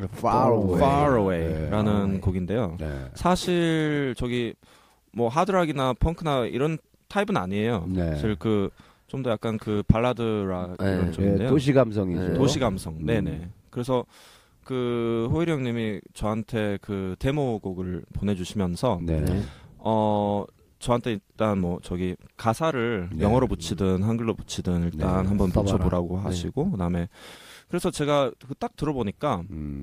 Away라는 곡인데요. 사실 저기 뭐 하드락이나 펑크나 이런 타입은 아니에요. 사실 좀 더 약간 발라드라 이런 쪽인데요.
도시 감성이죠.
도시 감성. 네네. 그래서 호일이 형님이 저한테 데모 곡을 보내주시면서 저한테 일단 뭐 저기 가사를 영어로 붙이든 한글로 붙이든 일단 한번 붙여보라고 하시고 그다음에 그래서 제가 딱 들어보니까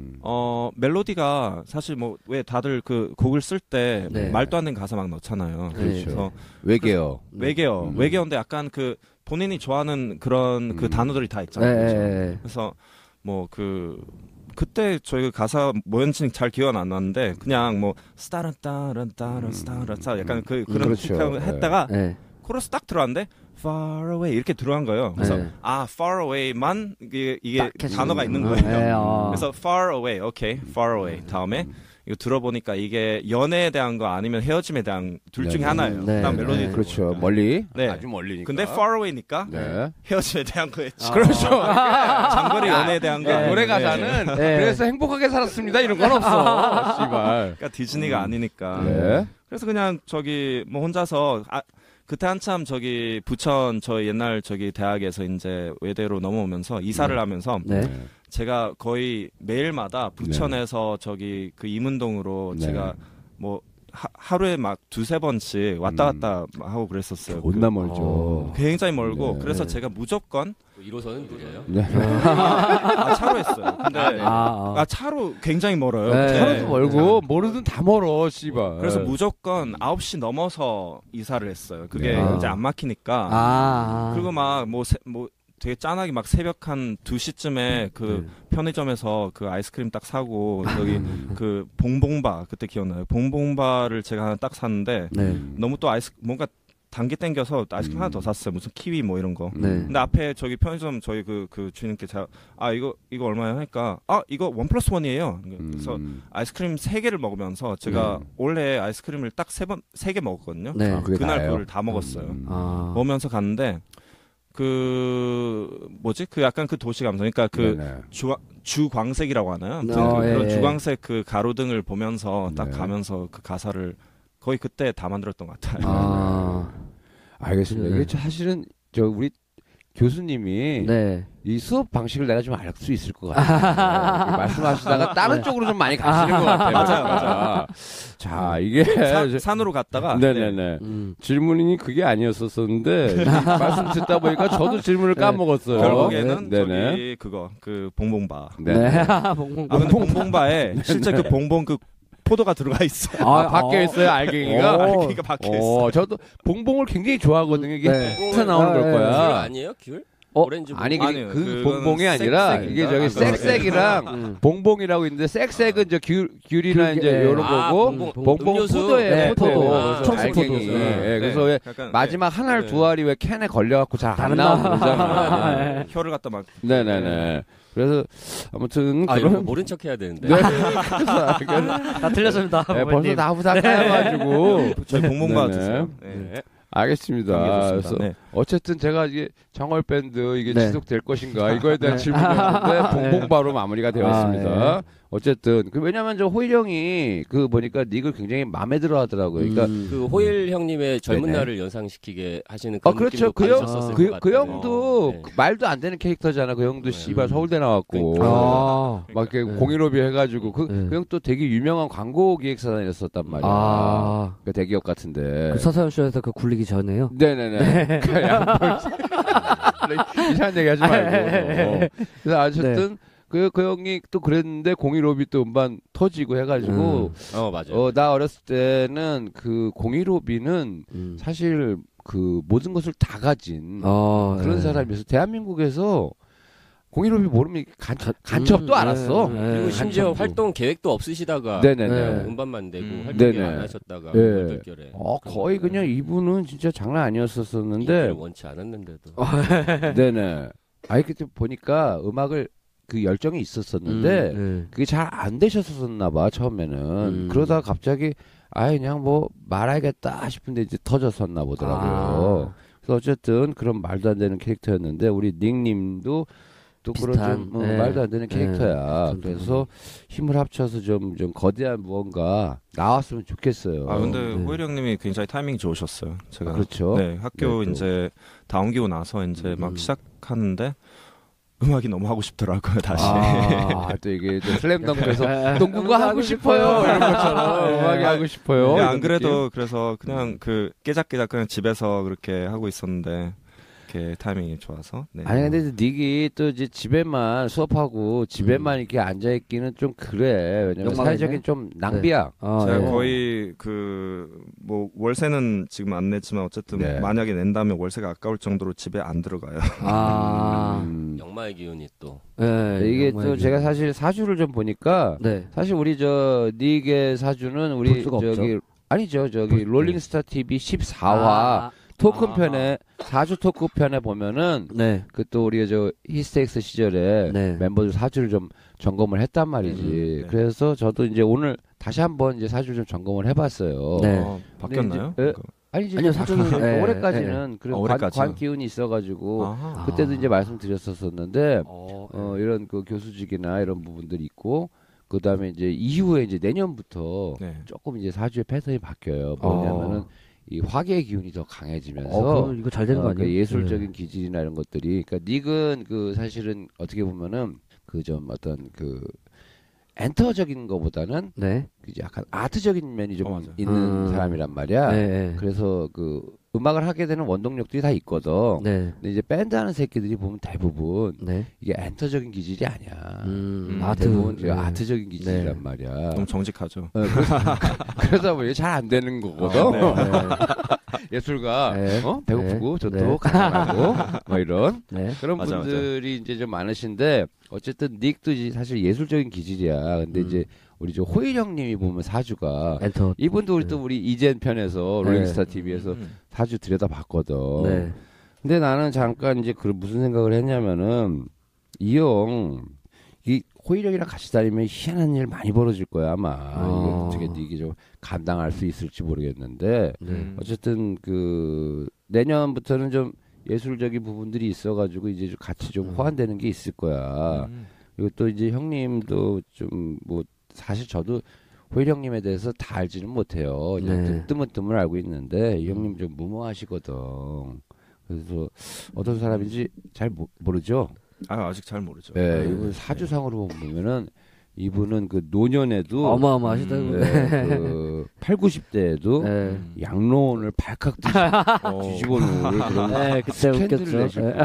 멜로디가 사실 뭐 왜 다들 곡을 쓸 때 말도 안 되는 가사 막 넣잖아요.
그래서 외계어인데 약간 본인이 좋아하는 그런 단어들이 다 있잖아요. 그래서 뭐 그때 저희가 가사 뭐였는지 잘 기억 안 나는데 그냥 뭐 스타란따란따란 스타란따 약간 그런 식으로 했다가 코러스 딱 들어왔는데 Far Away 이렇게 들어간 거예요. 그래서 Far Away만 이게 단어가 있는 거예요. 그래서 Far Away, 오케이, Far Away. 다음에 이거 들어보니까 이게 연애에 대한 거 아니면 헤어짐에 대한 둘 중에 하나예요. 딱 멜로디 그렇죠. 멀리. 아주 멀리니까.
근데 Far Away니까 헤어짐에 대한 거였지.
그렇죠.
장거리 연애에 대한 거.
노래 가사는 그래서 행복하게 살았습니다 이런 건 없어. 씨발.
그러니까 디즈니가 아니니까. 그래서 그냥 뭐 혼자서 그때 한참 부천 저희 옛날 대학에서 이제 외대로 넘어오면서 이사를 하면서 제가 거의 매일마다 부천에서 이문동으로 제가 뭐 하루에 막 2-3번씩 왔다 갔다 하고 그랬었어요.
존나 멀죠.
굉장히 멀고 그래서 제가 무조건
1호선은 느려요?
차로 했어요. 근데 차로 굉장히 멀어요.
차로도 멀고 모르든 다 멀어, 씨발.
그래서 무조건 9시 넘어서 이사를 했어요. 그게 이제 안 막히니까. 그리고 막 되게 짠하게 막 새벽 한 2시쯤에 편의점에서 아이스크림 딱 사고 여기 봉봉바 그때 기억나요? 봉봉바를 제가 하나 딱 샀는데 너무 또 뭔가 단계 땡겨서 아이스크림 하나 더 샀어요. 무슨 키위 뭐 이런 거. 근데 앞에 편의점 저희 주인님께 제가 이거 얼마야 하니까 이거 1+1이에요. 그래서 아이스크림 3개를 먹으면서 제가 원래 아이스크림을 딱 3개 먹었거든요. 그날 그걸 다 먹었어요. 먹으면서 갔는데 약간 도시 감성. 그러니까 주광색이라고 하나요? 그런 주광색 가로등을 보면서 딱 가면서 가사를 거의 그때 다 만들었던 것 같아요.
알겠습니다. 이게 사실은 우리 교수님이 이 수업 방식을 내가 좀 알 수 있을 것 같아요. 말씀하시다가 다른 쪽으로 좀 많이 가시는 것 같아요.
맞아요.
자, 이게
산으로 갔다가
질문이 그게 아니었었는데 말씀 듣다 보니까 저도 질문을 까먹었어요.
결국에는 봉봉바. 봉봉바에 실제 봉봉 포도가 들어가 있어요.
밖에 있어요, 알갱이가?
알갱이가 밖에 있어요.
저도 봉봉을 굉장히 좋아하거든요. 이게 에서 나오는 걸 거야.
귤 아니에요? 귤? 오렌지
아니 봉봉이 아니라 이게 쌕쌕이랑 봉봉이라고 있는데 쌕쌕은 귤이나 이제 요런 거고 봉봉은 포도예요. 포도. 알갱이. 그래서 마지막 한 알 두 알이 왜 캔에 걸려갖고 잘 안 나오는 거잖아요.
혀를 갖다 막.
네네네. 그래서 아무튼
이런 거 모른 척 해야 되는데.
다 틀렸습니다.
벌써 나부다 까여가지고
저희 봉봉바 드세요.
알겠습니다. 그래서 어쨌든 제가 이게 정월 밴드 이게 지속될 것인가 이거에 대한 질문이었는데 봉봉바로 마무리가 되었습니다. 어쨌든 왜냐면 저 호일 형이 그 보니까 닉을 굉장히 마음에 들어하더라고요. 그러니까
그 호일 형님의 젊은 날을 연상시키게 하시는 그런
그렇죠. 그 형도 말도 안 되는 캐릭터잖아. 그 형도 씨발 서울대 나왔고 막 이렇게 공일오비 해가지고 그 형 또 되게 유명한 광고 기획사다녔었단 말이야. 그 대기업 같은데.
그 서서연 쇼에서 그 굴리기 전에요.
네네네. 이상한 얘기 하지 말고. 그래서 어쨌든. 그 형이 또 그랬는데 015비 또 음반 터지고 해가지고
맞아.
나 어렸을 때는 그 015비는 사실 그 모든 것을 다 가진 그런 사람이어서 대한민국에서 015비 모르면 간첩도 알았어.
그리고 심지어 활동 계획도 없으시다가 음반만 내고 활동을 안 하셨다가 얼떨결에
거의 그냥 이분은 진짜 장난 아니었었는데
원치 않았는데도
네네. 아이 그때 보니까 음악을 그 열정이 있었었는데 그게 잘 안 되셨었나 봐 처음에는. 그러다가 갑자기 그냥 뭐 말하겠다 싶은데 이제 터졌었나 보더라고요. 그래서 어쨌든 그런 말도 안 되는 캐릭터였는데 우리 닉님도 또
비슷한,
그런 좀 말도 안 되는 캐릭터야. 그래서 힘을 합쳐서 좀 거대한 무언가 나왔으면 좋겠어요.
근데 호일 형님이 굉장히 타이밍이 좋으셨어요. 제가
그렇죠.
네, 학교 이제 다 옮기고 나서 이제 막 시작하는데 음악이 너무 하고 싶더라고요, 다시.
또 이게 슬램덩크에서 농구가 하고 싶어요 이런 것처럼 음악이 하고 싶어요.
안 그래도 그래서 그냥 그 깨작깨작 그냥 집에서 그렇게 하고 있었는데 이렇게 타이밍이 좋아서. 네.
아니 근데 닉이 또 이제 집에만 수업하고 집에만 이렇게 앉아 있기는 좀 그래. 왜냐면 사회적인 좀 낭비야.
제가 거의 그 뭐 월세는 지금 안 냈지만 어쨌든 만약에 낸다면 월세가 아까울 정도로 집에 안 들어가요.
영마의 기운이 또.
이게 또 제가 사실 사주를 좀 보니까 사실 우리 저 닉의 사주는 우리 저기 아니죠 저기 롤링스타 TV 14화. 토크 편에 4주 토크 편에 보면은 그 또 우리가 저 히스텍스 시절에 멤버들 사주를 좀 점검을 했단 말이지. 그래서 저도 이제 오늘 다시 한번 이제 사주를 좀 점검을 해봤어요.
바뀌었나요?
아니요 사주는 올해까지는 그런 관 기운이 있어가지고 그때도 이제 말씀드렸었는데 이런 그 교수직이나 이런 부분들이 있고. 그 다음에 이제 이후에 이제 내년부터 조금 이제 사주의 패턴이 바뀌어요. 뭐냐면은 이 화계의 기운이 더 강해지면서
이거 잘 되는 거 아니에요?
그러니까 예술적인 기질이나 이런 것들이 그러니까 닉은 그 사실은 어떻게 보면은 그 좀 어떤 그 엔터적인 거보다는 이제 약간 아트적인 면이 좀 있는 사람이란 말이야. 그래서 그 음악을 하게 되는 원동력들이 다 있거든. 근데 이제 밴드 하는 새끼들이 보면 대부분 이게 엔터적인 기질이 아니야. 아트적인 기질이란 말이야.
너무 정직하죠.
그러다 보니 잘 안 되는 거거든. 예술가 배고프고 저도 가난하고 뭐 이런 그런 분들이 이제 좀 많으신데 어쨌든 닉도 이제 사실 예술적인 기질이야. 근데 이제 우리 저 호일 형님이 보면 사주가 이분도 우리 또 우리 이젠 편에서 롤링스타 TV에서 사주 들여다봤거든. 근데 나는 잠깐 이제 그 무슨 생각을 했냐면은 이 형 이 호일 형이랑 같이 다니면 희한한 일 많이 벌어질 거야 아마. 이게 어떻게 이게 좀 감당할 수 있을지 모르겠는데 어쨌든 그 내년부터는 좀 예술적인 부분들이 있어가지고 이제 좀 같이 좀 호환되는 게 있을 거야. 그리고 또 이제 형님도 좀 뭐 사실 저도 호일 형님에 대해서 다 알지는 못해요. 그냥 뜨문뜨문 알고 있는데 이 형님 좀 무모하시거든. 그래서 어떤 사람인지 잘 모르죠.
아직 잘 모르죠.
이분 사주상으로 보면은 이분은 그 노년에도
어마어마하시다고.
그 8, 90대에도 양로원을 발칵 뒤집어 놓을 그런
그때 웃겼죠.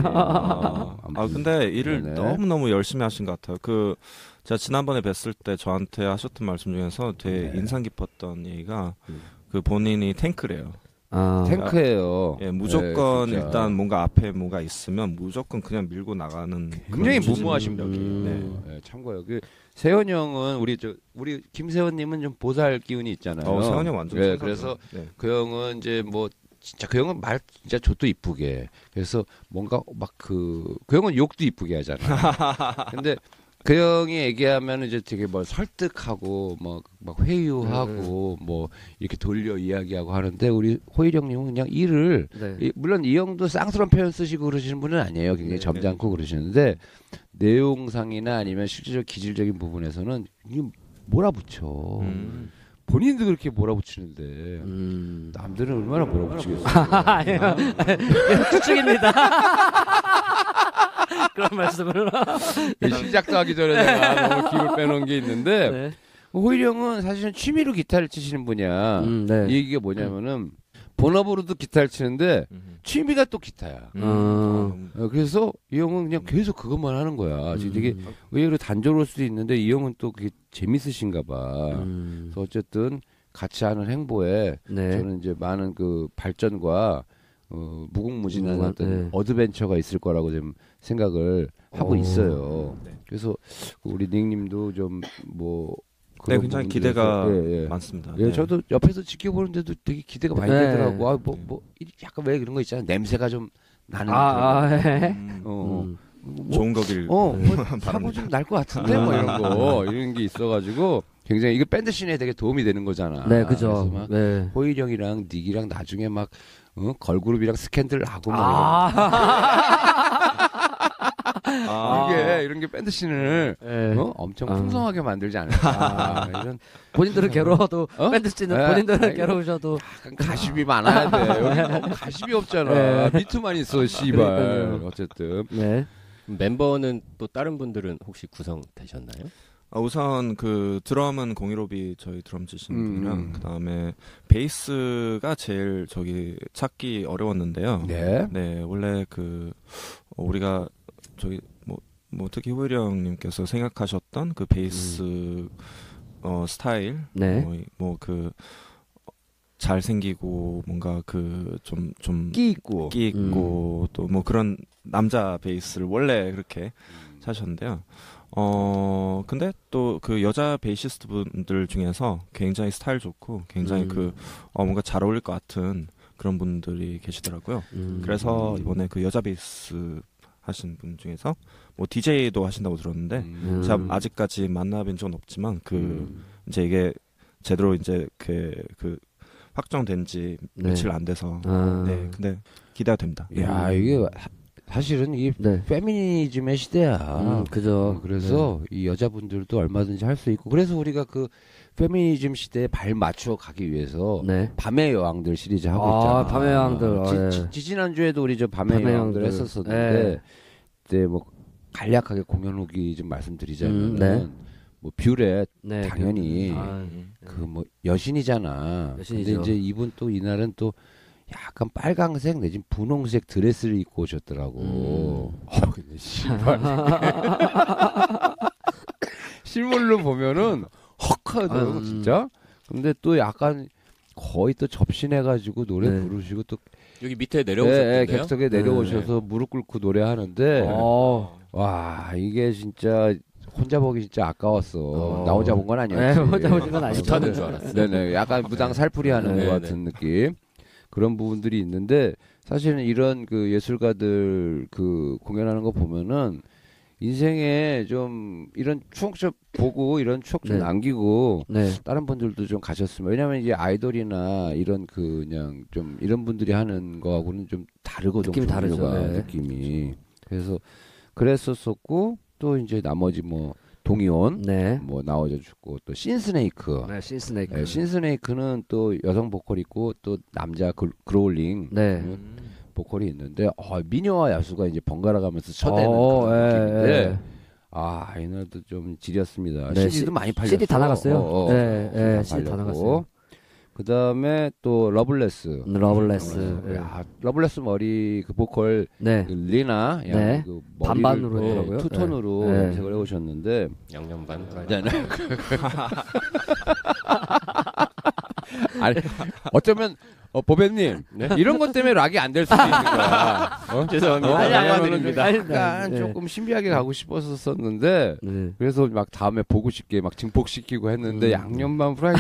근데 일을 너무너무 열심히 하신 것 같아요. 그 제가 지난번에 뵀을 때 저한테 하셨던 말씀 중에서 되게 인상 깊었던 얘기가 그 본인이 탱크래요.
탱크예요.
무조건 일단 뭔가 앞에 뭐가 있으면 무조건 그냥 밀고 나가는
굉장히 무모하신 분이. 참고요. 그 세현 형은 우리 김세현님은 좀 보살 기운이 있잖아요.
세현 형 완전.
그래서 그 형은 이제 뭐 진짜 그 형은 말 진짜 좆도 이쁘게. 그래서 뭔가 막 그 형은 욕도 이쁘게 하잖아. 근데 그 형이 얘기하면 이제 되게 뭐 설득하고 막 회유하고 뭐 이렇게 돌려 이야기하고 하는데 우리 호일이 형님은 그냥 일을 물론 이 형도 쌍스러운 표현 쓰시고 그러시는 분은 아니에요. 굉장히 점잖고 그러시는데 내용상이나 아니면 실질적 기질적인 부분에서는 몰아붙여. 본인도 그렇게 몰아붙이는데 남들은 얼마나 몰아붙이겠어요.
추측입니다. 그런 말씀을
시작도 하기 전에 내가 너무 기를 빼놓은 게 있는데 호일이 형은 사실은 취미로 기타를 치시는 분이야. 이 얘기가 뭐냐면은 본업으로도 기타를 치는데 취미가 또 기타야. 그래서 이 형은 그냥 계속 그것만 하는 거야. 지금 되게 의외로 단조로울 수도 있는데 이 형은 또 그게 재밌으신가 봐. 그래서 어쨌든 같이 하는 행보에 저는 이제 많은 그 발전과 무궁무진한 어떤 어드벤처가 있을 거라고 좀 생각을 하고 있어요. 그래서 우리 닉님도 좀 뭐
네, 굉장히 기대가 많습니다.
예, 저도 옆에서 지켜보는데도 되게 기대가 많이 되더라고. 뭐 약간 왜 그런 거 있잖아. 냄새가 좀 나는.
좋은 거길.
사고 좀 날 것 같은데 뭐 이런 게 있어가지고 굉장히 이거 밴드 씬에 되게 도움이 되는 거잖아.
네, 그죠.
호일이 형이랑 닉이랑 나중에 막 걸그룹이랑 스캔들 하고 뭐 이런 게 밴드 씬을 엄청 풍성하게 만들지 않을까. 이런
본인들은 괴로워도 밴드 씬은 본인들은 괴로우셔도
약간 가십이 많아야 돼. 여기 너무 가십이 없잖아. 비트만 있어, 씨발. 어쨌든.
멤버는 또 다른 분들은 혹시 구성되셨나요?
우선 그 드럼은 공일오비 저희 드럼 치시는 분이랑 그 다음에 베이스가 제일 찾기 어려웠는데요. 네, 원래 그 우리가 저기 뭐 특히 호일이 형님께서 생각하셨던 그 베이스 스타일, 뭐 그 잘생기고 뭔가 그 좀
끼 있고
또 뭐 그런 남자 베이스를 원래 그렇게 찾으셨는데요. 근데 또 그 여자 베이시스트 분들 중에서 굉장히 스타일 좋고 굉장히 뭔가 잘 어울릴 것 같은 그런 분들이 계시더라고요. 그래서 이번에 그 여자 베이스 하신 분 중에서 뭐 DJ도 하신다고 들었는데 제가 아직까지 만나뵌 적은 없지만 이제 이게 제대로 이제 그 확정된 지 며칠 안 돼서 근데 기대가 됩니다.
야, 이게 사실은 이 페미니즘의 시대야.
그죠.
그래서 이 여자분들도 얼마든지 할 수 있고 그래서 우리가 그 페미니즘 시대에 발 맞춰 가기 위해서 밤의 여왕들 시리즈 하고 있잖아.
밤의 여왕들.
지난주에도 우리 저 밤의 여왕들 했었었는데 그때 뭐 간략하게 공연 후기 좀 말씀드리자면 뭐 뷰렛 당연히 그 뭐 여신이잖아. 근데 이제 이분 또 이날은 또 약간 빨강색 내지 분홍색 드레스를 입고 오셨더라고. 근데 씨발 실물로 보면은 헉하더라고 진짜. 근데 또 약간 거의 또 접신해가지고 노래 부르시고 또
여기 밑에 내려오셨는데요?
객석에 내려오셔서 무릎 꿇고 노래하는데 와 이게 진짜 혼자 보기 진짜 아까웠어. 나 혼자 본 건 아니었지.
혼자 보신 건 아니죠.
못하는 줄 알았어.
네네, 약간 무당 살풀이 하는 것 같은 느낌. 그런 부분들이 있는데 사실은 이런 그 예술가들 그 공연하는 거 보면은 인생에 좀 이런 추억 좀 보고 이런 추억 좀 남기고 다른 분들도 좀 가셨으면. 왜냐면 이제 아이돌이나 이런 그냥 좀 이런 분들이 하는 거하고는 좀 다르거든.
느낌이 다르죠.
느낌이. 그래서 그랬었었고 또 이제 나머지 뭐 동이온 뭐 나와줘 주고 또 신스네이크. 신스네이크는 또 여성 보컬 있고 또 남자 그로울링 보컬이 있는데 미녀와 야수가 이제 번갈아 가면서 쳐대는 그런 느낌인데 이날도 좀 지렸습니다. CD도 많이 팔렸어.
CD 다 나갔어요. CD 다 나갔어요.
그 다음에 또 러블레스. 러블레스 머리 그 보컬 그 리나 그
반반으로 했더라고요.
투톤으로 염색을 해오셨는데
양념반.
아니 보배님 네? 이런 것 때문에 락이 안 될 수도 있는 거야.
죄송합니다.
약간 조금 신비하게 가고 싶었었는데 그래서 막 다음에 보고 싶게 막 증폭시키고 했는데 양념만 프라이드.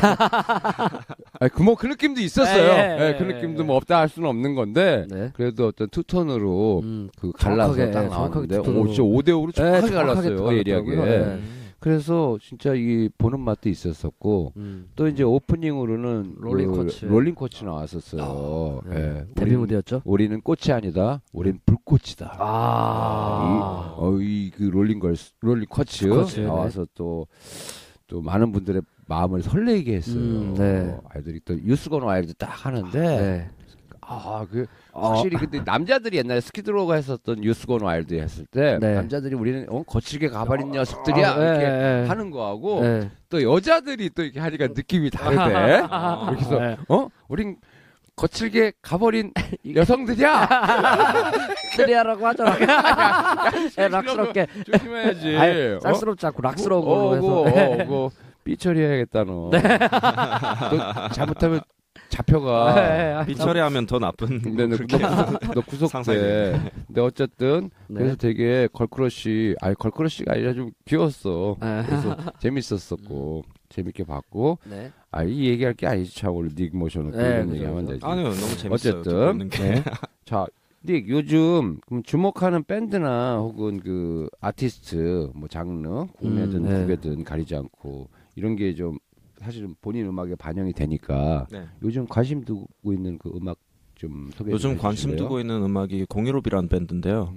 그 느낌도 있었어요. 그 느낌도 뭐 없다 할 수는 없는 건데 그래도 어떤 투톤으로 그 갈라서 딱 나왔는데 진짜 5대5로 정확하게 갈랐어요. 예리하게. 그래서 진짜 이 보는 맛도 있었었고 또 이제 오프닝으로는 롤링 코치 나왔었어요.
데뷔 무대였죠?
우리는 꽃이 아니다. 우리는 불꽃이다. 이 그 롤링 코치 나와서 또 많은 분들의 마음을 설레게 했어요. 아이들이 또 유스건 와일드 딱 하는데 확실히 근데 남자들이 옛날에 스키드로가 했었던 유스건 와일드 했을 때 남자들이 우리는 거칠게 가버린 녀석들이야 이렇게 하는 거하고 또 여자들이 또 이렇게 하니까 느낌이 다르대. 그래서 우린 거칠게 가버린 여성들이야.
그래야라고 하잖아. 락스럽게
조심해야지.
쌀스럽지 않고 락스러운 걸로
해서. 삐처리해야겠다 너. 너 잘못하면 잡혀가.
삐처리하면 더 나쁜.
근데 너 구속돼. 근데 어쨌든 그래서 되게 걸크러쉬가 아니라 좀 귀여웠어. 그래서 재밌었었고 재밌게 봤고. 이 얘기할 게 아니지 참 오늘 닉 모션을 그런 얘기하면 되지.
아니요 너무 재밌어요.
어쨌든 자. 닉 요즘 주목하는 밴드나 혹은 그 아티스트 뭐 장르 국내든 국외든 가리지 않고 이런 게 좀 사실은 본인 음악에 반영이 되니까 요즘 관심 두고 있는 그 음악 좀 소개해 주실래요?
요즘 관심 두고 있는 음악이 공유롭이라는 밴드인데요.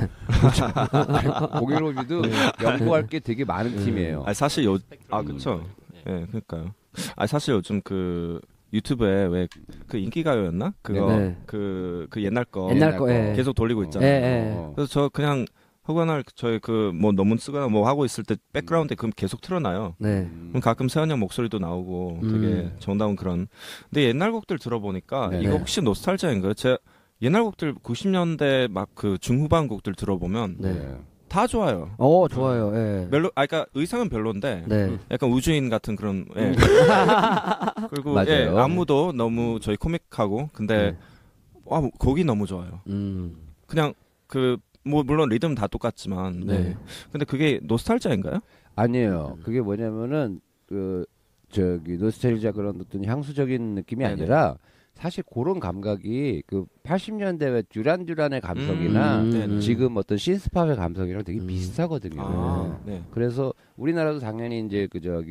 공유롭이도 연구할 게 되게 많은 팀이에요.
사실 그렇죠. 그러니까요. 사실 요즘 그 유튜브에 왜 그 인기가요였나? 그거 그 옛날 거 계속 돌리고 있잖아요. 그래서 저 그냥 허가날 저희 그 뭐 논문 쓰거나 뭐 하고 있을 때 백그라운드에 그럼 계속 틀어놔요. 그럼 가끔 세환 형 목소리도 나오고 되게 정다운 그런. 근데 옛날 곡들 들어보니까 이거 혹시 노스탈지아인가요? 제 옛날 곡들 90년대 막 그 중후반 곡들 들어보면 다 좋아요.
좋아요.
그러니까 의상은 별론데 약간 우주인 같은 그런. 그리고
맞아요.
안무도 너무 저희 코믹하고 근데 곡이 너무 좋아요. 그냥 뭐 물론 리듬 다 똑같지만 근데 그게 노스탈지아인가요?
아니에요. 그게 뭐냐면은 노스텔지아 그런 어떤 향수적인 느낌이 아니라 사실 그런 감각이 그 80년대 듀란의 감성이나 지금 어떤 신스팝의 감성이랑 되게 비슷하거든요. 그래서 우리나라도 당연히 이제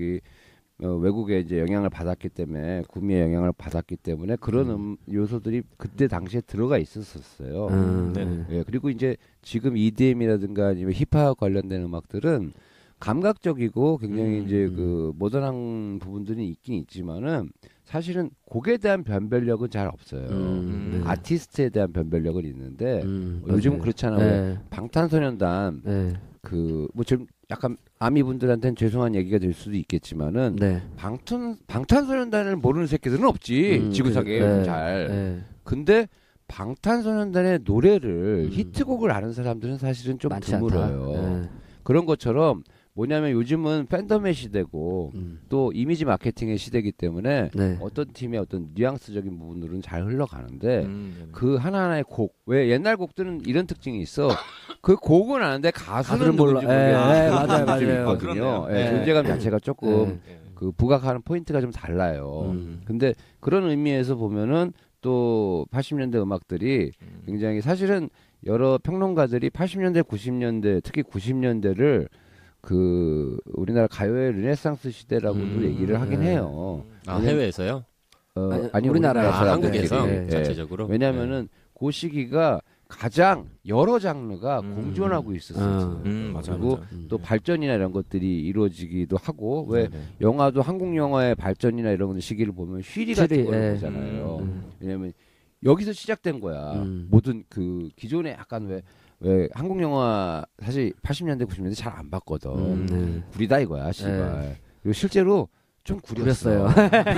외국에 이제 영향을 받았기 때문에 구미의 영향을 받았기 때문에 그런 요소들이 그때 당시에 들어가 있었어요. 그리고 이제 지금 EDM이라든가 아니면 힙합 관련된 음악들은 감각적이고 굉장히 이제 그 모던한 부분들이 있긴 있지만은 사실은 곡에 대한 변별력은 잘 없어요. 아티스트에 대한 변별력은 있는데 요즘은 그렇잖아요. 방탄소년단 뭐 지금 약간 아미분들한테는 죄송한 얘기가 될 수도 있겠지만은 방탄소년단을 모르는 새끼들은 없지 지구상에 잘. 근데 방탄소년단의 노래를 히트곡을 아는 사람들은 사실은 좀 드물어요. 그런 것처럼 뭐냐면 요즘은 팬덤의 시대고 또 이미지 마케팅의 시대이기 때문에 어떤 팀의 어떤 뉘앙스적인 부분들은 잘 흘러가는데 그 하나하나의 곡, 왜 옛날 곡들은 이런 특징이 있어. 그 곡은 아는데 가수는 누군지 모르겠어요. 존재감 자체가 조금 그 부각하는 포인트가 좀 달라요. 근데 그런 의미에서 보면은 또 80년대 음악들이 굉장히 사실은 여러 평론가들이 80년대, 90년대, 특히 90년대를 그 우리나라 가요의 르네상스 시대라고도 얘기를 하긴 해요.
해외에서요?
아니
우리나라에서 한국에서 자체적으로.
왜냐하면은 그 시기가 가장 여러 장르가 공존하고 있었어요. 그리고 또 발전이나 이런 것들이 이루어지기도 하고 왜 영화도 한국 영화의 발전이나 이런 시기를 보면 쉬리 같은 걸 보잖아요. 왜냐하면 여기서 시작된 거야. 모든 그 기존에 약간 왜 한국 영화 사실 80년대 90년대 잘 안 봤거든. 구리다 이거야 씨발. 그리고 실제로 좀 구렸어요.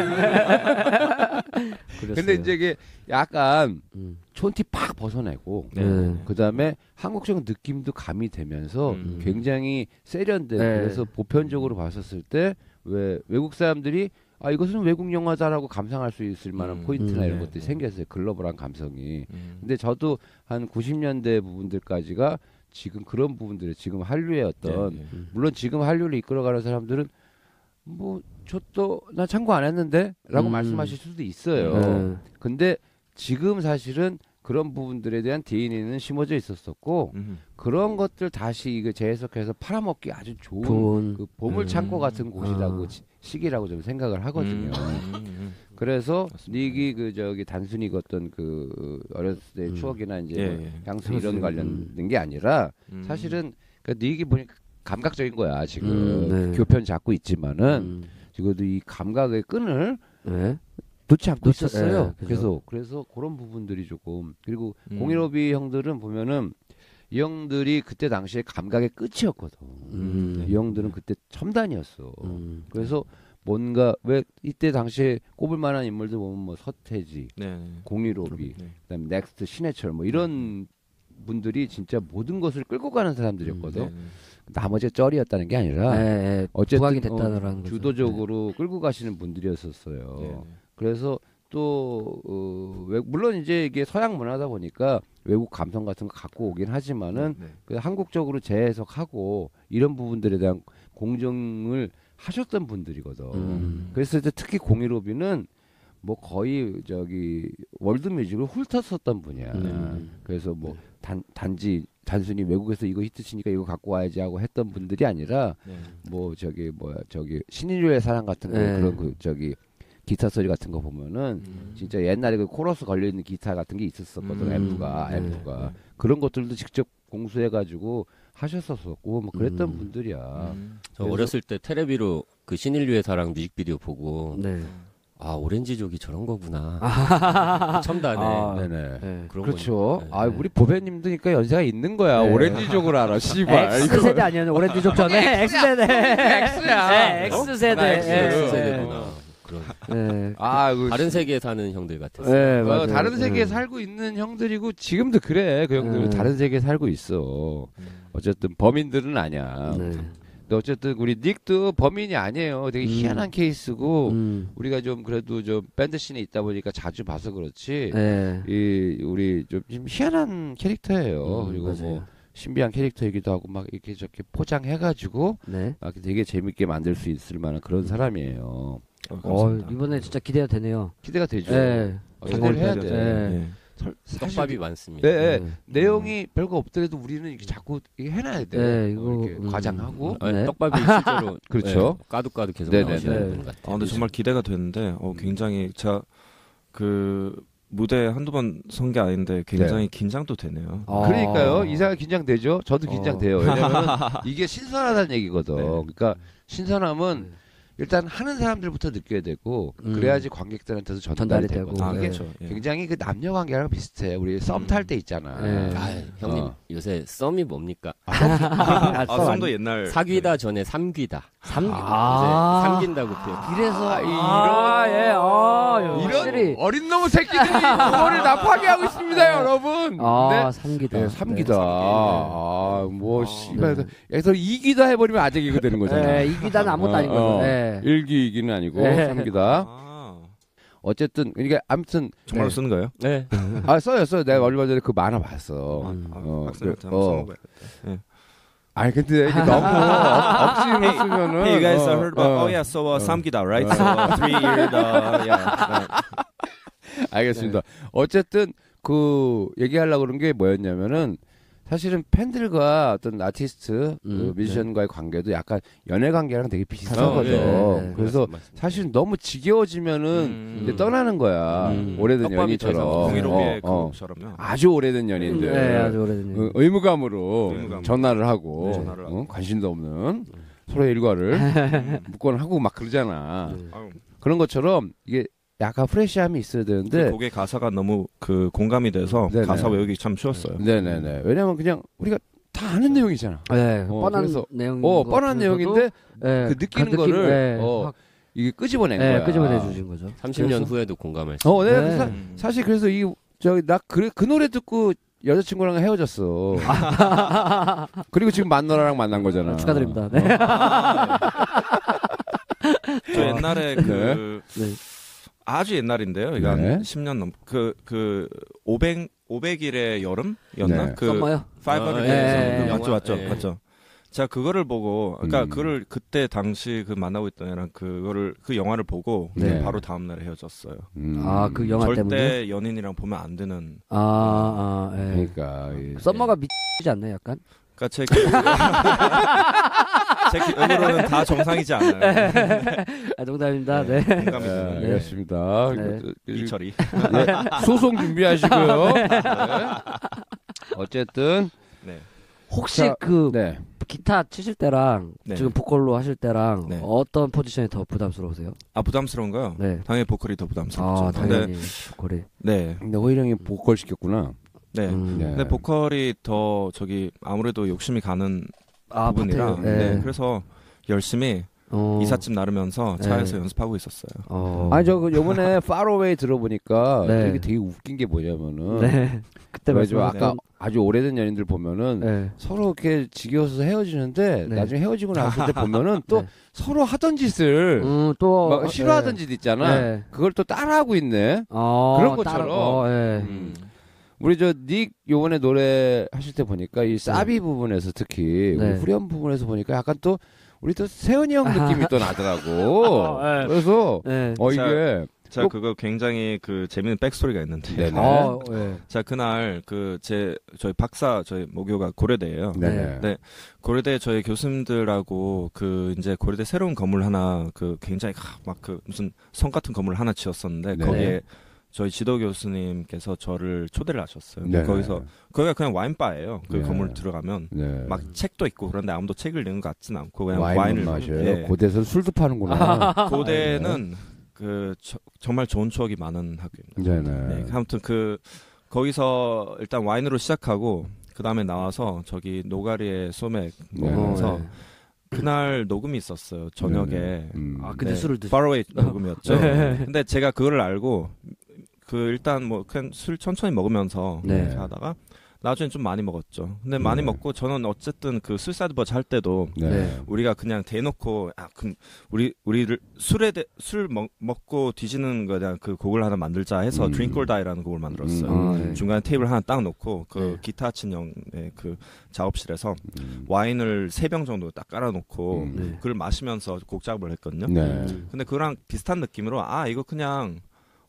근데 이제 이게 약간 촌티 팍 벗어내고 그다음에 한국적 느낌도 가미되면서 굉장히 세련된 그래서 보편적으로 봤었을 때 왜 외국 사람들이 아 이것은 외국 영화다라고 감상할 수 있을 만한 포인트나 이런 것들이 생겼어요. 글로벌한 감성이. 근데 저도 한 90년대 부분들까지가 지금 그런 부분들이 지금 한류의 어떤 물론 지금 한류를 이끌어가는 사람들은 뭐 저도 나 참고 안 했는데라고 말씀하실 수도 있어요. 근데 지금 사실은 그런 부분들에 대한 DNA는 심어져 있었었고 그런 것들 다시 이거 재해석해서 팔아먹기 아주 좋은 그 보물 창고 같은 곳이라고 시기라고 좀 생각을 하거든요. 그래서 닉이 그 저기 단순히 어떤 그 어렸을 때의 추억이나 이제 향수 이런 관련된 게 아니라 사실은 그 닉이 보니까 감각적인 거야 지금 교편 잡고 있지만은 지금도 이 감각의 끈을 놓지 않고 있었어요. 그래서 그런 부분들이 조금 그리고 공일오비 형들은 보면은 이 형들이 그때 당시에 감각의 끝이었거든. 이 형들은 그때 첨단이었어. 그래서 뭔가 왜 이때 당시에 꼽을 만한 인물들 보면 뭐 서태지, 공일오비, 그다음에 넥스트 신해철 뭐 이런 분들이 진짜 모든 것을 끌고 가는 사람들이었거든. 나머지가 쩔이었다는 게 아니라 어쨌든 주도적으로 끌고 가시는 분들이었었어요. 그래서 또 물론 이제 이게 서양 문화다 보니까 외국 감성 같은 거 갖고 오긴 하지만은 그 한국적으로 재해석하고 이런 부분들에 대한 공정을 하셨던 분들이거든. 그래서 이제 특히 공일오비는 뭐 거의 저기 월드뮤직을 훑었었던 분이야. 그래서 뭐 단순히 외국에서 이거 히트치니까 이거 갖고 와야지 하고 했던 분들이 아니라 뭐 저기 신인류의 사랑 같은 거 그런 그 저기 기타 소리 같은 거 보면은 진짜 옛날에 그 코러스 걸려 있는 기타 같은 게 있었었거든. 앰프가 그런 것들도 직접 공수해가지고 하셨었고 뭐 그랬던 분들이야.
저 어렸을 때 테레비로 그 신인류의 사랑 뮤직비디오 보고 아 오렌지족이 저런 거구나. 첨단에.
네네. 그렇죠. 아 우리 보배님도니까 연세가 있는 거야. 오렌지족을 알아. 씨발.
X 세대 아니었나? 오렌지족 전에 X 세대.
X야.
X 세대.
X 세대구나.
다른
세계에 사는 형들 같았어요.
다른 세계에 살고 있는 형들이고 지금도 그래. 그 형들은 다른 세계에 살고 있어. 어쨌든 범인들은 아니야. 근데 어쨌든 우리 닉도 범인이 아니에요. 되게 희한한 케이스고 우리가 좀 그래도 좀 밴드 씬에 있다 보니까 자주 봐서 그렇지. 우리 좀 희한한 캐릭터예요. 그리고 맞아요. 뭐 신비한 캐릭터이기도 하고 막 이렇게 저렇게 포장해가지고 막 되게 재밌게 만들 수 있을 만한 그런 사람이에요.
이번에 진짜 기대가 되네요.
기대가 되죠. 기대를 해야 돼.
떡밥이 많습니다.
내용이 별거 없더라도 우리는 이렇게 자꾸 이게 해놔야 돼. 이거 이렇게 과장하고
떡밥이 실제로
그렇죠.
까둑까둑 계속 나오시는 분 같아요.
근데 정말 기대가 되는데 굉장히 제가 그 무대 한두 번 선 게 아닌데 굉장히 긴장도 되네요.
그러니까요. 이상하게 긴장되죠. 저도 긴장돼요. 왜냐면 이게 신선하다는 얘기거든. 그러니까 신선함은 일단 하는 사람들부터 느껴야 되고 그래야지 관객들한테도 전달이 되고 이게 굉장히 그 남녀 관계랑 비슷해. 우리 썸 탈 때 있잖아.
형님 요새 썸이 뭡니까?
썸도 옛날
사귀다 전에 삼귀다. 삼긴다고 표현.
그래서
이런 어린 놈의 새끼들이 그거를 납하게 하고 있습니다, 여러분.
삼기다.
삼기다. 뭐 씨발. 여기서 이기다 해버리면 아재기가 되는 거잖아.
이기다는 아무것도 아닌 거죠.
일기 이기는 아니고 삼기다. 어쨌든 이게 아무튼
정말로 쓰는 거예요?
네.
써요. 내가 얼마 전에 그 만화 봤어. 아니 근데 이게 너무 억지로 쓰면은
Hey, you guys heard about 삼기다, right? So 3 year
알겠습니다. 어쨌든 그 얘기하려고 그런 게 뭐였냐면은 사실은 팬들과 어떤 아티스트, 뮤지션과의 관계도 약간 연애 관계랑 되게 비슷하거든. 그래서 사실 너무 지겨워지면은 이제 떠나는 거야. 오래된 연인처럼. 아주 오래된 연인들.
아주 오래된 연인.
의무감으로 전화를 하고 관심도 없는 서로의 일과를 묻곤하고 막 그러잖아. 그런 것처럼 이게 약간 프레시함이 있어야 되는데
그 곡의 가사가 너무 그 공감이 돼서 가사 외우기 참 쉬웠어요.
네네네. 왜냐면 그냥 우리가 다 아는 내용이잖아.
뻔한 내용.
뻔한 내용인데 그 느끼는 거를 이게 끄집어낸 거야.
끄집어내 주신 거죠.
30년 후에도 공감할 수.
사실 그래서 나 그 노래 듣고 여자친구랑 헤어졌어. 그리고 지금 만너라랑 만난 거잖아.
축하드립니다.
저 옛날에 아주 옛날인데요. 이거 한 10년 넘. 500일의 여름이었나?
썸머요?
500일에서 맞죠. 제가 그거를 보고, 그러니까 그걸 그때 당시 그 만나고 있던 애랑 그 영화를 보고 바로 다음 날에 헤어졌어요.
그 영화
절대
때문에
절대 연인이랑 보면 안 되는.
그러니까
썸머가 미치지 않나요, 약간?
그러니까 제 기억으로는 다 정상이지 않아요.
농담입니다. 네.
알겠습니다.
이철이.
소송 준비하시고요. 어쨌든
혹시 기타 치실 때랑 지금 보컬로 하실 때랑 어떤 포지션이 더 부담스러우세요?
부담스러운가요? 당연히 보컬이 더 부담스럽죠.
당연히 보컬이.
근데 호일 형이 보컬 시켰구나.
근데 보컬이 더 아무래도 욕심이 가는 부분이라. 그래서 열심히 이삿짐 나르면서 차에서 연습하고 있었어요.
아니 요번에 Far Away 들어보니까 되게 웃긴 게 뭐냐면은
그때
아까 아주 오래된 연인들 보면은 서로 이렇게 지겨워서 헤어지는데 나중에 헤어지고 나왔을 때 보면은 또 서로 하던 짓을 또 막 싫어하던 짓 있잖아. 그걸 또 따라하고 있네. 그런 것처럼. 우리 닉 요번에 노래 하실 때 보니까 이 사비 부분에서 특히 우리 후렴 부분에서 보니까 약간 또 우리 또 세훈이 형 느낌이 또 나더라고. 그래서 이게
제가 그거 굉장히 재밌는 백스토리가 있는데. 자 그날 저희 박사 저희 모교가 고려대예요. 네. 고려대 저희 교수님들하고 이제 고려대 새로운 건물 하나 굉장히 무슨 성 같은 건물 하나 지었었는데 거기에 저희 지도 교수님께서 저를 초대를 하셨어요. 거기가 그냥 와인바예요. 그 건물 들어가면 막 책도 있고 그런데 아무도 책을 읽는 것 같진 않고 그냥 와인을
마셔요. 고대에서 술도 파는구나.
고대는 정말 좋은 추억이 많은 학교입니다. 아무튼 거기서 일단 와인으로 시작하고 그 다음에 나와서 저기 노가리에 소맥 먹으면서 그날 녹음이 있었어요. 저녁에.
근데 술을 드시.
Far Away 녹음이었죠. 근데 제가 그걸 알고 일단 그냥 술 천천히 먹으면서 이렇게 하다가 나중에 좀 많이 먹었죠. 근데 많이 먹고 저는 어쨌든 수사이드 버즈 할 때도 우리가 그냥 대놓고 그럼 우리를 술 먹고 뒤지는 거에 대한 곡을 하나 만들자 해서 Drink or Die라는 곡을 만들었어요. 중간에 테이블 하나 딱 놓고 기타 친 형의 작업실에서 와인을 3병 정도 딱 깔아놓고 그걸 마시면서 곡 작업을 했거든요. 근데 그거랑 비슷한 느낌으로 이거 그냥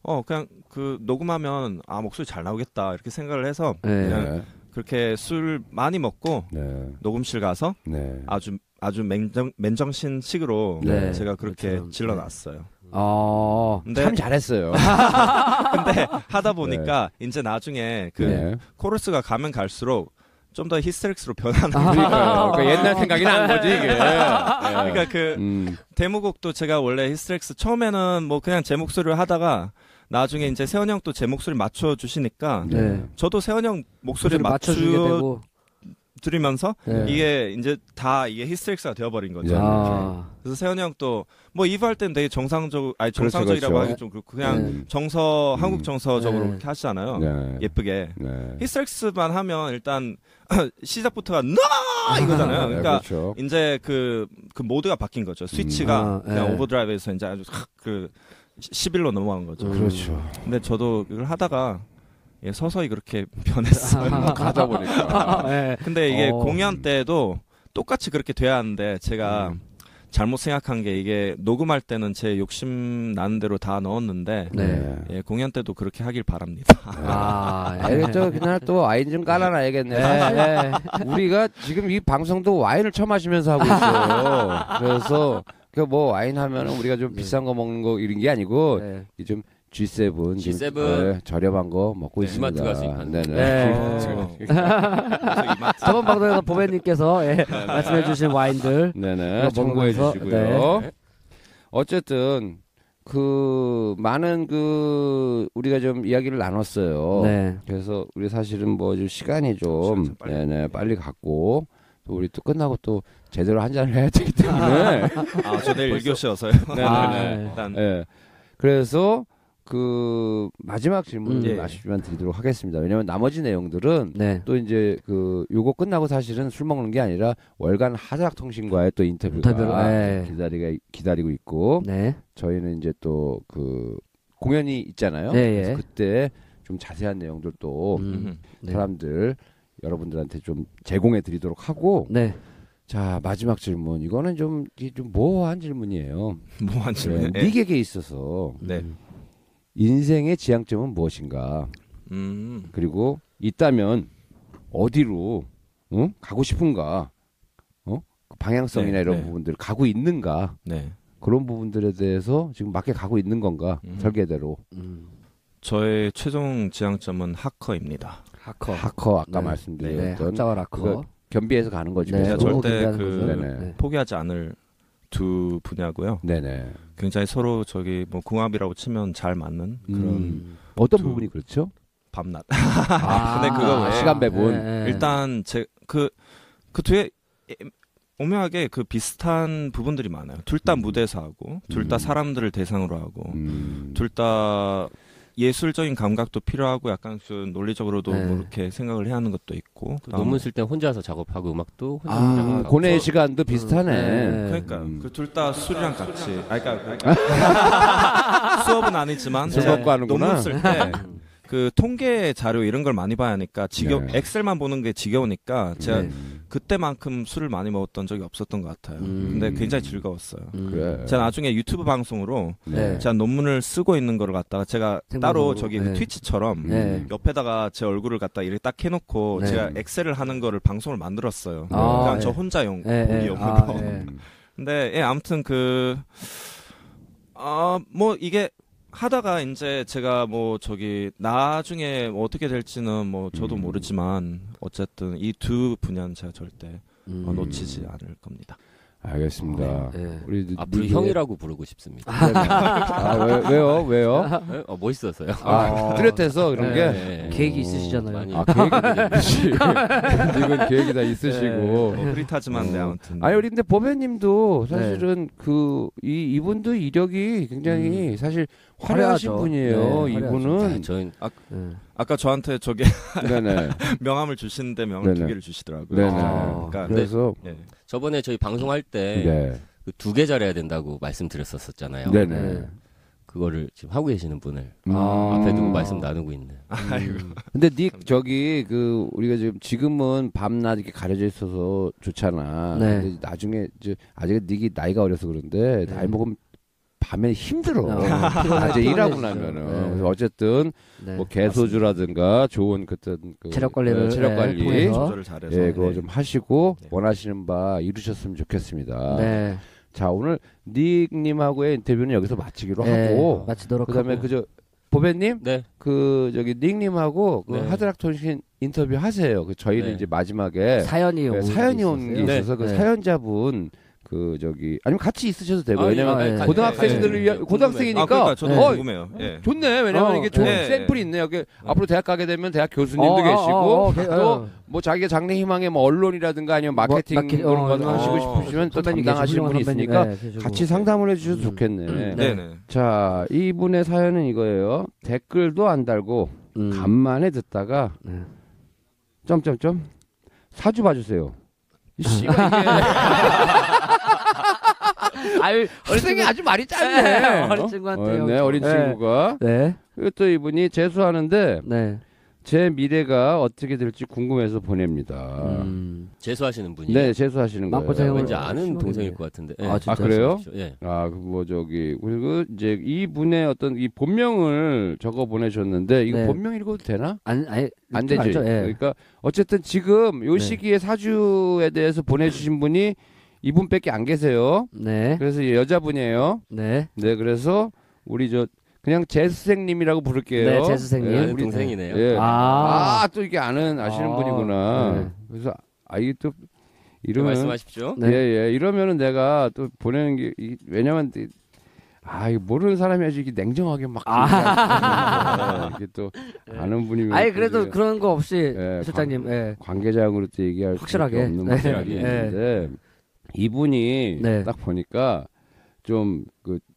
녹음하면 목소리 잘 나오겠다 이렇게 생각을 해서 그냥 그렇게 술 많이 먹고 녹음실 가서 아주 맨정신식으로 제가 그렇게 질러놨어요.
근데 참 잘했어요.
근데 하다 보니까 이제 나중에 코러스가 가면 갈수록 좀 더 히스테릭스로 변하는
그러니까 옛날 생각이 난 거지 이게.
그러니까 데모곡도 제가 원래 히스테릭스 처음에는 그냥 제 목소리를 하다가 나중에 이제 세훈이 형 또 제 목소리 맞춰 주시니까 저도 세훈이 형 목소리를 맞춰 드리면서 이게 이제 다 이게 히스테릭스가 되어버린 거죠. 그래서 세훈이 형 또 이브 할 때는 되게 정상적이라고 하기 좀 그렇고 그냥 한국 정서적으로 이렇게 하시잖아요. 예쁘게. 히스테릭스만 하면 일단 시작부터가 이거잖아요. 그러니까 이제 그 모드가 바뀐 거죠. 스위치가 그냥 오버드라이브에서 이제 아주 11로 넘어간 거죠.
그렇죠.
근데 저도 이걸 하다가 서서히 그렇게 변했어요.
가다 보니까.
근데 이게 공연 때도 똑같이 그렇게 돼야 하는데 제가 잘못 생각한 게 이게 녹음할 때는 제 욕심 나는 대로 다 넣었는데 공연 때도 그렇게 하길 바랍니다.
알겠죠. 그날 또 와인 좀 깔아놔야겠네. 우리가 지금 이 방송도 와인을 처마시면서 하고 있어요. 그래서 와인 하면은 우리가 좀 비싼 거 먹는 거 이런 게 아니고 좀 G7 저렴한 거 먹고 있습니다.
이마트 가서
저번 방송에서 보배님께서 말씀해주신 와인들
참고해 주시고요. 어쨌든 많은 우리가 좀 이야기를 나눴어요. 그래서 우리 사실은 좀 시간이 좀 빨리 갔고 또 우리 또 끝나고 또 제대로 한 잔을 해야 되기 때문에
저 내일 1교시여서요.
그래서 그 마지막 질문을 아쉽지만 드리도록 하겠습니다. 왜냐하면 나머지 내용들은 또 이제 그 요거 끝나고 사실은 술 먹는 게 아니라 월간 하드락통신과의 또 인터뷰가 기다리고 있고 저희는 이제 또 그 공연이 있잖아요. 그래서 그때 좀 자세한 내용들도 사람들 여러분들한테 좀 제공해 드리도록 하고 자 마지막 질문 이거는 좀 모호한 질문이에요.
모호한 질문.
닉에게 있어서 인생의 지향점은 무엇인가? 그리고 있다면 어디로 가고 싶은가? 방향성이나 이런 부분들 가고 있는가? 그런 부분들에 대해서 지금 맞게 가고 있는 건가? 설계대로.
저의 최종 지향점은 하커입니다.
하커 아까 말씀드렸던
학자와 하커.
겸비해서 가는 거죠.
제가 절대 포기하지 않을 두 분야고요.
네네.
굉장히 서로 저기 뭐 궁합이라고 치면 잘 맞는 그런
어떤 부분이 그렇죠?
밤낮. 근데 그거 왜
시간 배분.
일단 그 뒤에 오묘하게 그 비슷한 부분들이 많아요. 둘 다 무대에서 하고, 둘 다 사람들을 대상으로 하고, 둘 다 예술적인 감각도 필요하고, 약간 그 논리적으로도 뭐 이렇게 생각을 해야 하는 것도 있고.
논문 쓸 때 혼자서 작업하고 음악도 혼자서 작업하고.
고뇌의 시간도 비슷하네.
그러니까 그 둘 다 술이랑 같이. 그러니까 수업은 아니지만
수업과 하는구나.
논문 쓸 때. 그 통계 자료 이런 걸 많이 봐야 하니까 엑셀만 보는 게 지겨우니까 제가 그때만큼 술을 많이 먹었던 적이 없었던 것 같아요. 근데 굉장히 즐거웠어요.
그래.
제가 나중에 유튜브 방송으로 제가 논문을 쓰고 있는 거를 갖다가 제가 따로 저기 그 트위치처럼 옆에다가 제 얼굴을 갖다 이렇게 딱 해놓고 제가 엑셀을 하는 거를 방송을 만들었어요. 그냥 저 혼자용 용으로. 근데 아무튼 뭐 이게 하다가 이제 제가 뭐 저기 나중에 뭐 어떻게 될지는 뭐 저도 모르지만 어쨌든 이 두 분야는 제가 절대 놓치지 않을 겁니다.
알겠습니다.
우리 앞으로 형이라고 부르고 싶습니다.
왜요?
멋있었어요.
뚜렷해서 그런 게
계획이 있으시잖아요.
계획이 이건 계획이 다 있으시고.
흐릿하지만 아무튼.
아니 우리 근데 보배님도 사실은 이분도 이력이 굉장히 사실 화려하신 분이에요. 이분은
저는
아까 저한테 저기 명함을 주시는데 명함을 2개를 주시더라고요.
그러니까 그래서
저번에 저희 방송할 때 그 2개 잘해야 된다고 말씀드렸었잖아요.
네네.
그거를 지금 하고 계시는 분을 앞에 두고 말씀 나누고 있는.
근데 닉 저기 우리가 지금은 밤낮 이렇게 가려져 있어서 좋잖아. 근데 나중에 아직 닉이 나이가 어려서 그런데 나이 먹으면 밤에 힘들어. 낮에 일하고 나면은. 그래서 어쨌든 뭐 개소주라든가 좋은
체력 관리
조절을 잘해서
그거 좀 하시고 원하시는 바 이루셨으면 좋겠습니다. 자 오늘 닉님하고의 인터뷰는 여기서 마치기로 하고 그다음에 하고. 보배님, 저기 닉님하고 하드락통신 인터뷰 하세요. 저희는 이제 마지막에 사연이 온 게 있어서 그 사연자분. 아니면 같이 있으셔도 되고 왜냐면 고등학생들을 위한 고등학생이니까
그러니까 저도 궁금해요.
좋네. 왜냐면 이게 좋은 샘플이 있네. 여기 앞으로 대학 가게 되면 대학 교수님도 계시고 또 뭐 자기가 장래 희망에 뭐 언론이라든가 아니면 마케팅 그런 거 하시고 싶으시면 또 담당하시는 분이 있으니까 같이 상담을 해주셔도 좋겠네. 자 이분의 사연은 이거예요. 댓글도 안 달고 간만에 듣다가 점점점 사주 봐주세요. 어린생이 아주 말이 짧네.
어린 친구한테.
어린 친구가. 그리고 또 이분이 재수하는데 제 미래가 어떻게 될지 궁금해서 보냅니다.
재수하시는 분이?
네, 재수하시는 거예요.
왠지 아는 동생일 것 같은데.
그래요?
예.
그리고 이제 이분의 어떤 이 본명을 적어 보내셨는데 이거 본명 읽어도 되나? 안 되죠. 그러니까 어쨌든 지금 요 시기에 사주에 대해서 보내주신 분이 이분밖에 안 계세요. 그래서 여자분이에요. 그래서 우리 그냥 제수생님이라고 부를게요.
제수생님.
우리 동생이네요.
또 이게 아시는 분이구나. 그래서 이게 또 이러면
말씀하십시오.
이러면은 내가 또 보내는 게 왜냐면 이거 모르는 사람이 아주 이게 냉정하게 막 이게 또 아는 분이면
그래도 그런 거 없이 실장님
관계자형으로 또 얘기할
확실하게
없는 말이 있는데 이분이 딱 보니까 좀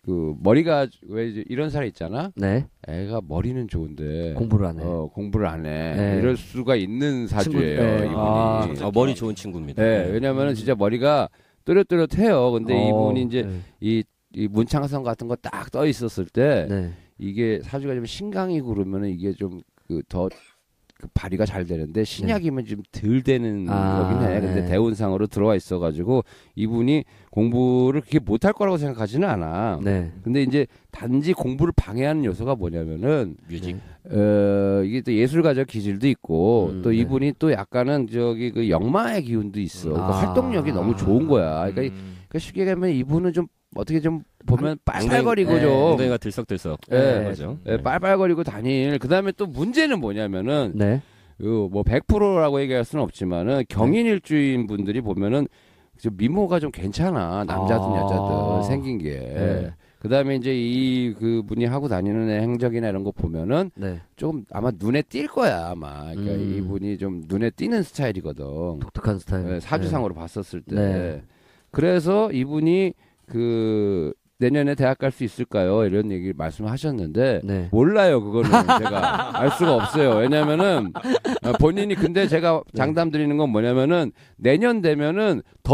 그 머리가 왜 이제 이런 사람 있잖아.
네.
애가 머리는 좋은데
공부를 안 해.
공부를 안 해. 네. 이럴 수가 있는 사주예요.
네.
이분이.
머리 좋은 친구입니다.
네. 왜냐면은 진짜 머리가 또렷또렷해요. 근데 이분이 이제 이 문창성 같은 거 딱 떠 있었을 때 이게 사주가 좀 신강이고 그러면은 이게 좀 그 더 그 발휘가 잘 되는데 신약이면 좀 덜 되는 거긴 해. 근데 대운상으로 들어와 있어가지고 이분이 공부를 그렇게 못할 거라고 생각하지는 않아. 근데 이제 단지 공부를 방해하는 요소가 뭐냐면은
뮤직.
이게 또 예술가적 기질도 있고 또 이분이 또 약간은 저기 그 영마의 기운도 있어. 그러니까 활동력이 너무 좋은 거야. 그러니까 쉽게 얘기하면 이분은 좀 어떻게 좀 보면 빨빨거리고 좀
엉덩이가 들썩들썩.
맞아. 빨빨거리고 다닐. 그다음에 또 문제는 뭐냐면은 뭐 100%라고 얘기할 수는 없지만은 경인일주인 분들이 보면은 좀 미모가 좀 괜찮아. 남자든 여자든 생긴 게. 그다음에 이제 이 그분이 하고 다니는 행적이나 이런 거 보면은 조금 아마 눈에 띌 거야 아마. 그러니까 이분이 좀 눈에 띄는 스타일이거든.
독특한 스타일.
사주상으로 봤었을 때. 그래서 이분이 그 내년에 대학 갈 수 있을까요? 이런 얘기 말씀하셨는데 몰라요. 그거는 제가 알 수가 없어요. 왜냐면은 본인이 근데 제가 장담 드리는 건 뭐냐면은 내년 되면은 더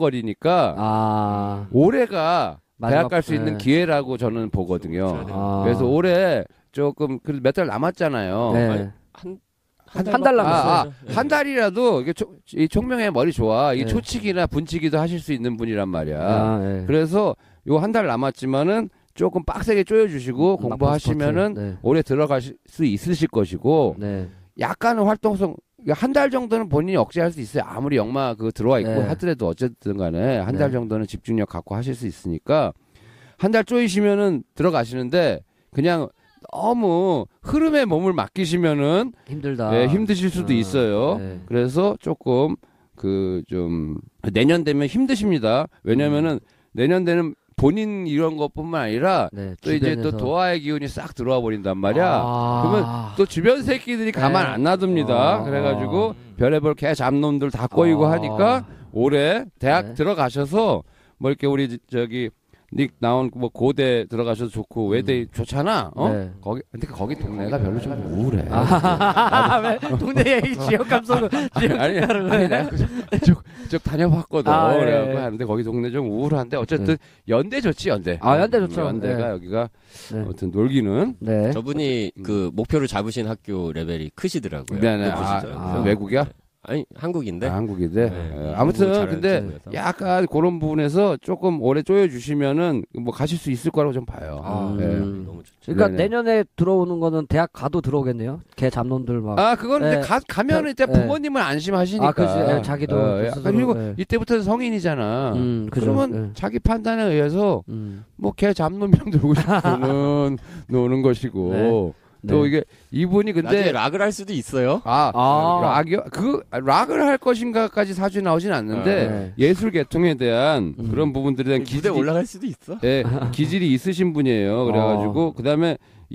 들썩거리니까 올해가 대학 갈 수 있는 기회라고 저는 보거든요. 그래서 올해 조금 몇 달 남았잖아요.
한 달 남았어요.
한 달이라도 이게 이 총명의 머리 좋아. 이게 초치기나 분치기도 하실 수 있는 분이란 말이야. 그래서 요 한 달 남았지만은 조금 빡세게 쪼여주시고 공부하시면은 올해 들어갈 수 있으실 것이고 약간의 활동성 한 달 정도는 본인이 억제할 수 있어요. 아무리 영마 그거 들어와 있고 하더라도 어쨌든 간에 한 달 정도는 집중력 갖고 하실 수 있으니까 한 달 쪼이시면은 들어가시는데 그냥 너무 흐름에 몸을 맡기시면은
힘들다.
힘드실 수도 있어요. 그래서 조금 그 좀 내년 되면 힘드십니다. 왜냐면은 내년 되는 본인 이런 것뿐만 아니라 또 이제 또 도화의 기운이 싹 들어와 버린단 말이야. 그러면 또 주변 새끼들이 가만 안 놔둡니다. 그래가지고 별의별 개 잡놈들 다 꼬이고 하니까 올해 대학 들어가셔서 뭐 이렇게 우리 저기 닉 나온 뭐 고대 들어가셔도 좋고 외대 좋잖아. 거기 근데 거기 동네가 별로 좀 우울해.
왜 동네 얘기 지역 감성을
아니 내가 쭉 다녀봤거든. 그래갖고 하는데 거기 동네 좀 우울한데 어쨌든 연대 좋지 연대.
연대 좋죠.
연대가 여기가 아무튼 놀기는.
저분이 그 목표를 잡으신 학교 레벨이 크시더라고요.
네네. 외국이야?
아니 한국인데.
한국인데. 아무튼 근데 약간 그런 부분에서 조금 오래 조여주시면은 뭐 가실 수 있을 거라고 좀 봐요.
너무 좋죠.
그러니까 내년에 들어오는 거는 대학 가도 들어오겠네요. 개 잡놈들 막.
그건 이제 가면은 이제 부모님은 안심하시니까.
그렇지. 자기도.
그리고 이때부터는 성인이잖아. 그러면 자기 판단에 의해서 뭐 개 잡놈이랑 놀고 싶으면 노는 것이고. 또 이게 이분이 근데
나중에 락을 할 수도 있어요.
락이요? 락을 할 것인가까지 사주 나오진 않는데 예술 계통에 대한 그런 부분들에 대한
기질이 올라갈 수도 있어.
기질이 있으신 분이에요. 그래가지고 그다음에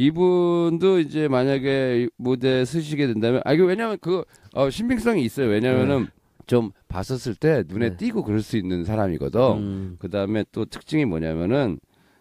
이분도 이제 만약에 무대 쓰시게 된다면 이거 왜냐면 신빙성이 있어요. 왜냐면은 좀 봤었을 때 눈에 띄고 그럴 수 있는 사람이거든. 그다음에 또 특징이 뭐냐면은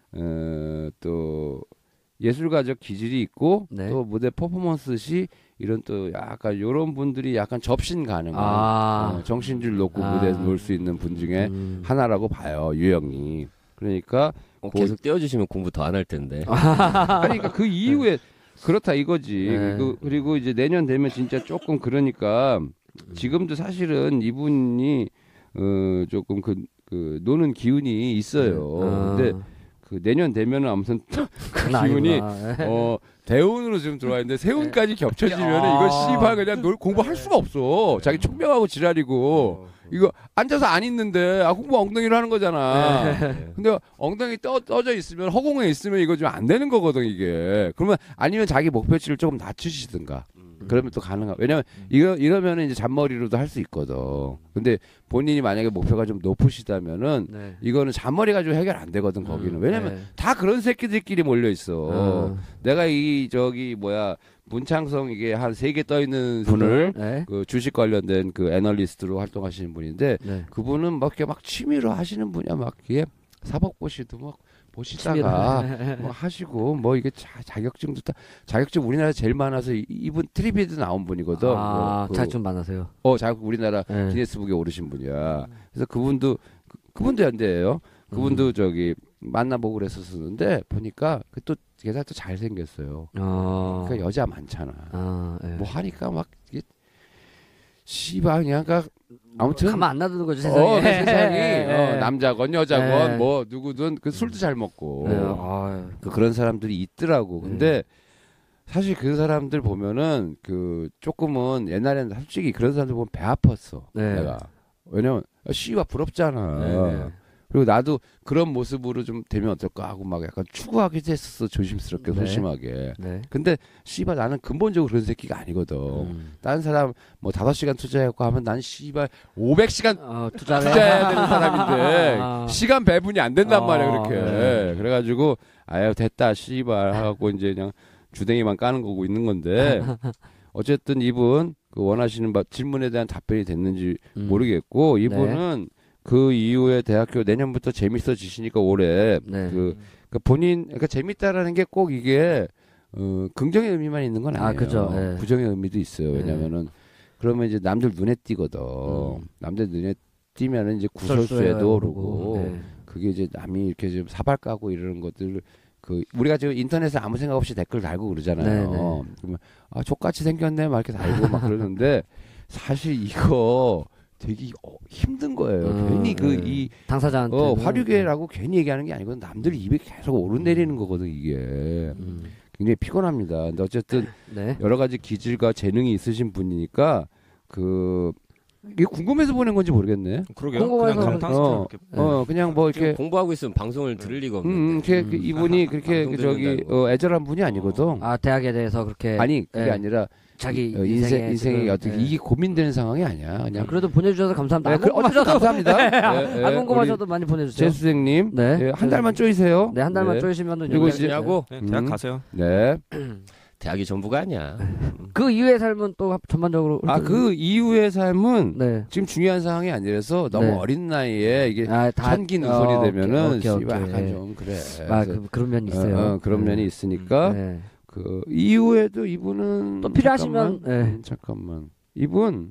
또 예술가적 기질이 있고 또 무대 퍼포먼스 시 이런 또 약간 요런 분들이 약간 접신 가능한 정신줄 놓고 무대에서 놀 수 있는 분 중에 하나라고 봐요. 유형이. 그러니까
계속 띄워주시면 공부 더 안 할 텐데.
그러니까 그 이후에 그렇다 이거지. 그리고 이제 내년 되면 진짜 조금 그러니까 지금도 사실은 이분이 조금 그 노는 기운이 있어요. 근데 그 내년 되면은 아무튼 그 기운이 대운으로 지금 들어와 있는데 세운까지 겹쳐지면은 이거 씨발 그냥 공부할 수가 없어. 자기 총명하고 지랄이고 이거 앉아서 안 있는데 공부 엉덩이로 하는 거잖아. 근데 엉덩이 떠져 있으면 허공에 있으면 이거 좀 안 되는 거거든 이게. 그러면 아니면 자기 목표치를 조금 낮추시든가. 그러면 또 가능하고. 왜냐면 이러면은 이제 잔머리로도 할 수 있거든. 근데 본인이 만약에 목표가 좀 높으시다면은 이거는 잔머리 가지고 해결 안 되거든 거기는. 왜냐면 다 그런 새끼들끼리 몰려 있어. 내가 문창성 이게 한 3개 떠 있는 분을 그 주식 관련된 그 애널리스트로 활동하시는 분인데 그분은 막 이렇게 막 취미로 하시는 분이야. 막 이게 사법고시도 막 보시다가 뭐 하시고 뭐 이게 자격증도 자격증 우리나라 제일 많아서 이분 트리비드 나온 분이거든.
자격증 많으세요?
자격 우리나라 기네스북에 오르신 분이야. 그래서 그분도 연대예요. 그분도 저기 만나보고 그랬었는데 보니까 또 걔가 또 잘생겼어요. 그러니까 여자 많잖아. 뭐 하니까 막 이게 씨발 그냥 아무튼
가만 안 놔두는 거죠 세상에.
세상이 남자건 여자건 뭐 누구든 그 술도 잘 먹고 그런 사람들이 있더라고. 근데 사실 그 사람들 보면은 그 조금은 옛날에는 솔직히 그런 사람들 보면 배 아팠어. 내가 왜냐면 씨발 부럽잖아. 그리고 나도 그런 모습으로 좀 되면 어떨까 하고 막 약간 추구하기도 했었어. 조심스럽게 소심하게. 근데 씨발 나는 근본적으로 그런 새끼가 아니거든. 다른 사람 뭐 5시간 투자해갖고 하면 난 씨발 500시간 투자해야 되는 사람인데 시간 배분이 안 된단 말이야 그렇게. 그래가지고 아유 됐다 씨발 하고 이제 그냥 주댕이만 까는 거고 있는 건데 어쨌든 이분 그 원하시는 질문에 대한 답변이 됐는지 모르겠고 이분은 그 이후에 대학교 내년부터 재밌어지시니까 올해 그 본인 그러니까 재밌다라는 게 꼭 이게 긍정의 의미만 있는 건 아니에요.
그죠.
부정의 의미도 있어요. 왜냐면은 그러면 이제 남들 눈에 띄거든. 남들 눈에 띄면은 이제 구설수에도 오르고 그게 이제 남이 이렇게 좀 사발 까고 이러는 것들 그 우리가 지금 인터넷에 아무 생각 없이 댓글 달고 그러잖아요. 그러면 족같이 생겼네 막 이렇게 달고 막 그러는데 사실 이거 되게 힘든 거예요. 괜히 이
당사자한테
화류계라고 괜히 얘기하는 게 아니거든. 남들 입에 계속 오르내리는 거거든 이게. 굉장히 피곤합니다. 근데 어쨌든 여러 가지 기질과 재능이 있으신 분이니까 이게 궁금해서 보낸 건지 모르겠네.
그러게요. 그냥 감탄스럽게.
그냥 뭐 이렇게
공부하고 있으면 방송을 들을 리가
없는데. 이분이 그렇게 애절한 분이 아니거든.
대학에 대해서 그렇게
아니 그게 아니라.
자기
인생이 어떻게 이게 고민되는 상황이 아니야. 그냥
그래도 보내주셔서 감사합니다.
감사합니다.
안 궁금하셔도 많이 보내주세요.
제수생님, 한 달만 쪼이세요.
한 달만 쪼이시면은
그리고 이제
대학 가세요.
대학이 전부가 아니야.
그 이후의 삶은 또 전반적으로
그 이후의 삶은 지금 중요한 상황이 아니라서 너무 어린 나이에 이게 한기 누설이 되면은 약간 좀 그래.
그런 면이 있어요.
그런 면이 있으니까. 그 이후에도 이분은
또 필요하시면
잠깐만 이분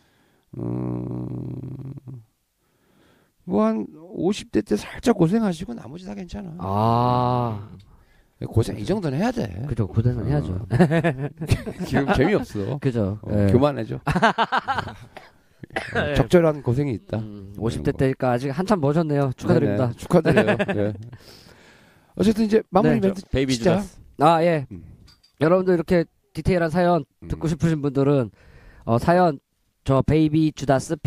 뭐 한 50대 때 살짝 고생하시고 나머지 다 괜찮아. 고생 이 정도는 해야 돼.
그죠. 고생은 해야죠.
지금 재미없어.
그죠.
교만해져. 적절한 고생이 있다.
50대 때니까 아직 한참 머셨네요. 축하드립니다.
축하드려요. 어쨌든 이제 마무리 멘트
베이비 주다스.
여러분들 이렇게 디테일한 사연 듣고 싶으신 분들은 사연 저 베이비 주다스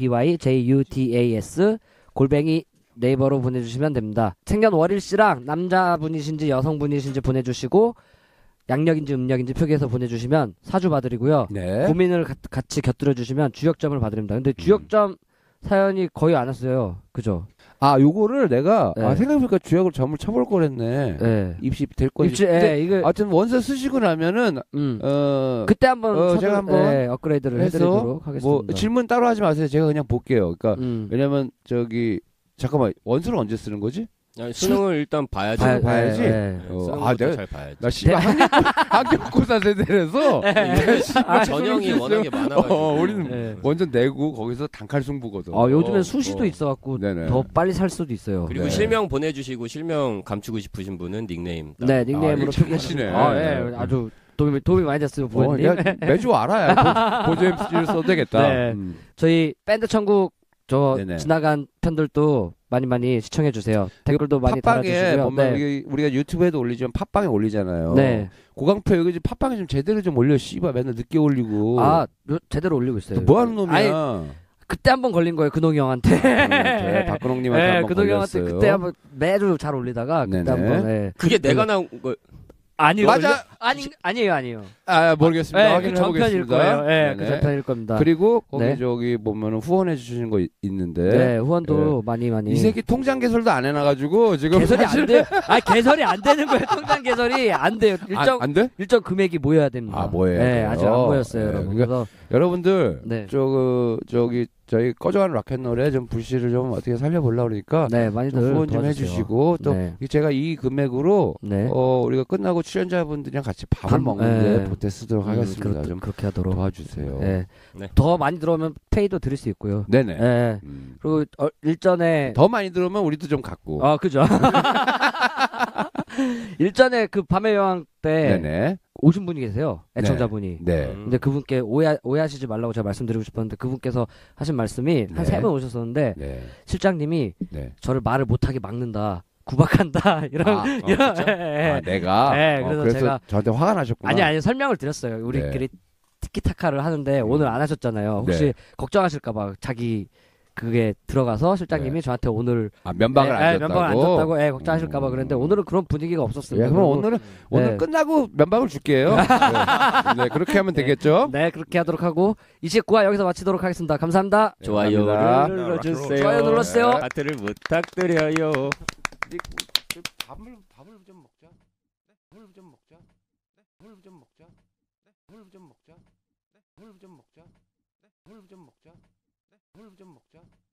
BABYJUDAS @ 네이버로 보내주시면 됩니다. 생년월일씨랑 남자분이신지 여성분이신지 보내주시고 양력인지 음력인지 표기해서 보내주시면 사주 봐드리고요. 고민을 같이 곁들여 주시면 주역점을 봐드립니다. 근데 주역점 사연이 거의 안 왔어요. 그죠?
요거를 내가 생각해보니까 주역을 점을 쳐볼 거랬네. 입시 될 거지.
이거
하여튼 원서 쓰시고 나면은
그때 한번
제가 한번
업그레이드를 해드리도록 하겠습니다.
뭐 질문 따로 하지 마세요. 제가 그냥 볼게요. 그러니까 왜냐면 잠깐만 원서를 언제 쓰는 거지?
수능을 일단 봐야지.
봐야지.
내가 잘 봐야지.
나 씨발 한국고사 세대라서
전형이 워낙에 많아가지고
우리는 완전 내고 거기서 단칼 승부거든.
요즘엔 수시도 있어갖고 더 빨리 살 수도 있어요.
그리고 실명 보내주시고 실명 감추고 싶으신 분은 닉네임.
닉네임으로
표기하시네.
아주 도움이 많이 됐어요, 부모님.
매주 알아야 보조MC를 써도 되겠다.
저희 밴드 천국 지나간 편들도 많이 시청해 주세요. 댓글도 많이 달아주시고요.
보면 우리가 유튜브에도 올리지만 팟빵에 올리잖아요. 고강표 여기 팟빵에 좀 제대로 좀 올려. 씨발 맨날 늦게 올리고.
제대로 올리고 있어요.
뭐 하는 놈이야?
그때 한번 걸린 거예요, 근홍이 형한테.
박근홍님한테 한번
근홍이 형한테 그때 한번 매주 잘 올리다가 그때 한번.
그게 내가 나온 거.
아니요.
맞아.
아니에요.
모르겠습니다. 확인해 보겠습니다.
그 전편일 겁니다.
그리고 거기 저기 보면 후원해 주시는 거 있는데.
후원도 많이.
이 새끼 통장 개설도 안 해놔가지고 지금
개설이 안 돼. 개설이 안 되는 거예요. 통장 개설이 안 돼요.
안 돼?
일정 금액이 모여야 됩니다.
모여야 돼요.
아직 안 모였어요, 여러분.
그러니까 여러분들 저기 저희 꺼져가는 락앤롤에 좀 불씨를 좀 어떻게 살려보려고 그러니까
네, 많이들
후원 좀 해주시고 또
네.
제가 이 금액으로 우리가 끝나고 출연자분들이랑 같이 밥을 먹는데 보태 쓰도록 하겠습니다. 좀
그렇게 하도록
도와주세요.
네. 더 많이 들어오면 페이도 드릴 수 있고요.
네네.
네. 그리고 일전에
더 많이 들어오면 우리도 좀 갖고.
그죠. 일전에 그 밤의 여왕 때 네네. 오신 분이 계세요. 애청자분이.
네.
근데 그분께 오해하시지 말라고 제가 말씀드리고 싶었는데 그분께서 하신 말씀이 한 3번 오셨었는데 실장님이 저를 말을 못하게 막는다. 구박한다 이런
내가 그래서 제가 저한테 화가 나셨구나.
아니 설명을 드렸어요. 우리끼리 티키타카를 하는데 오늘 안 하셨잖아요. 혹시 걱정하실까봐 자기 그게 들어가서 실장님이 저한테 오늘
면박을 안
줬다고 걱정하실까봐 그랬는데 오늘은 그런 분위기가 없었습니다.
그럼 오늘 끝나고 면박을 줄게요. 네, 그렇게 하면 되겠죠?
네, 그렇게 하도록 하고 29화 여기서 마치도록 하겠습니다. 감사합니다.
좋아요를 눌러주세요.
좋아요 눌러주세요.
하트를 부탁드려요.
밥을 좀 먹자. 밥을 좀 먹자. 밥을 좀 먹자. 밥을 좀 먹자. 밥을 좀 먹자. 밥을 좀 먹자. 밥을 좀 먹자.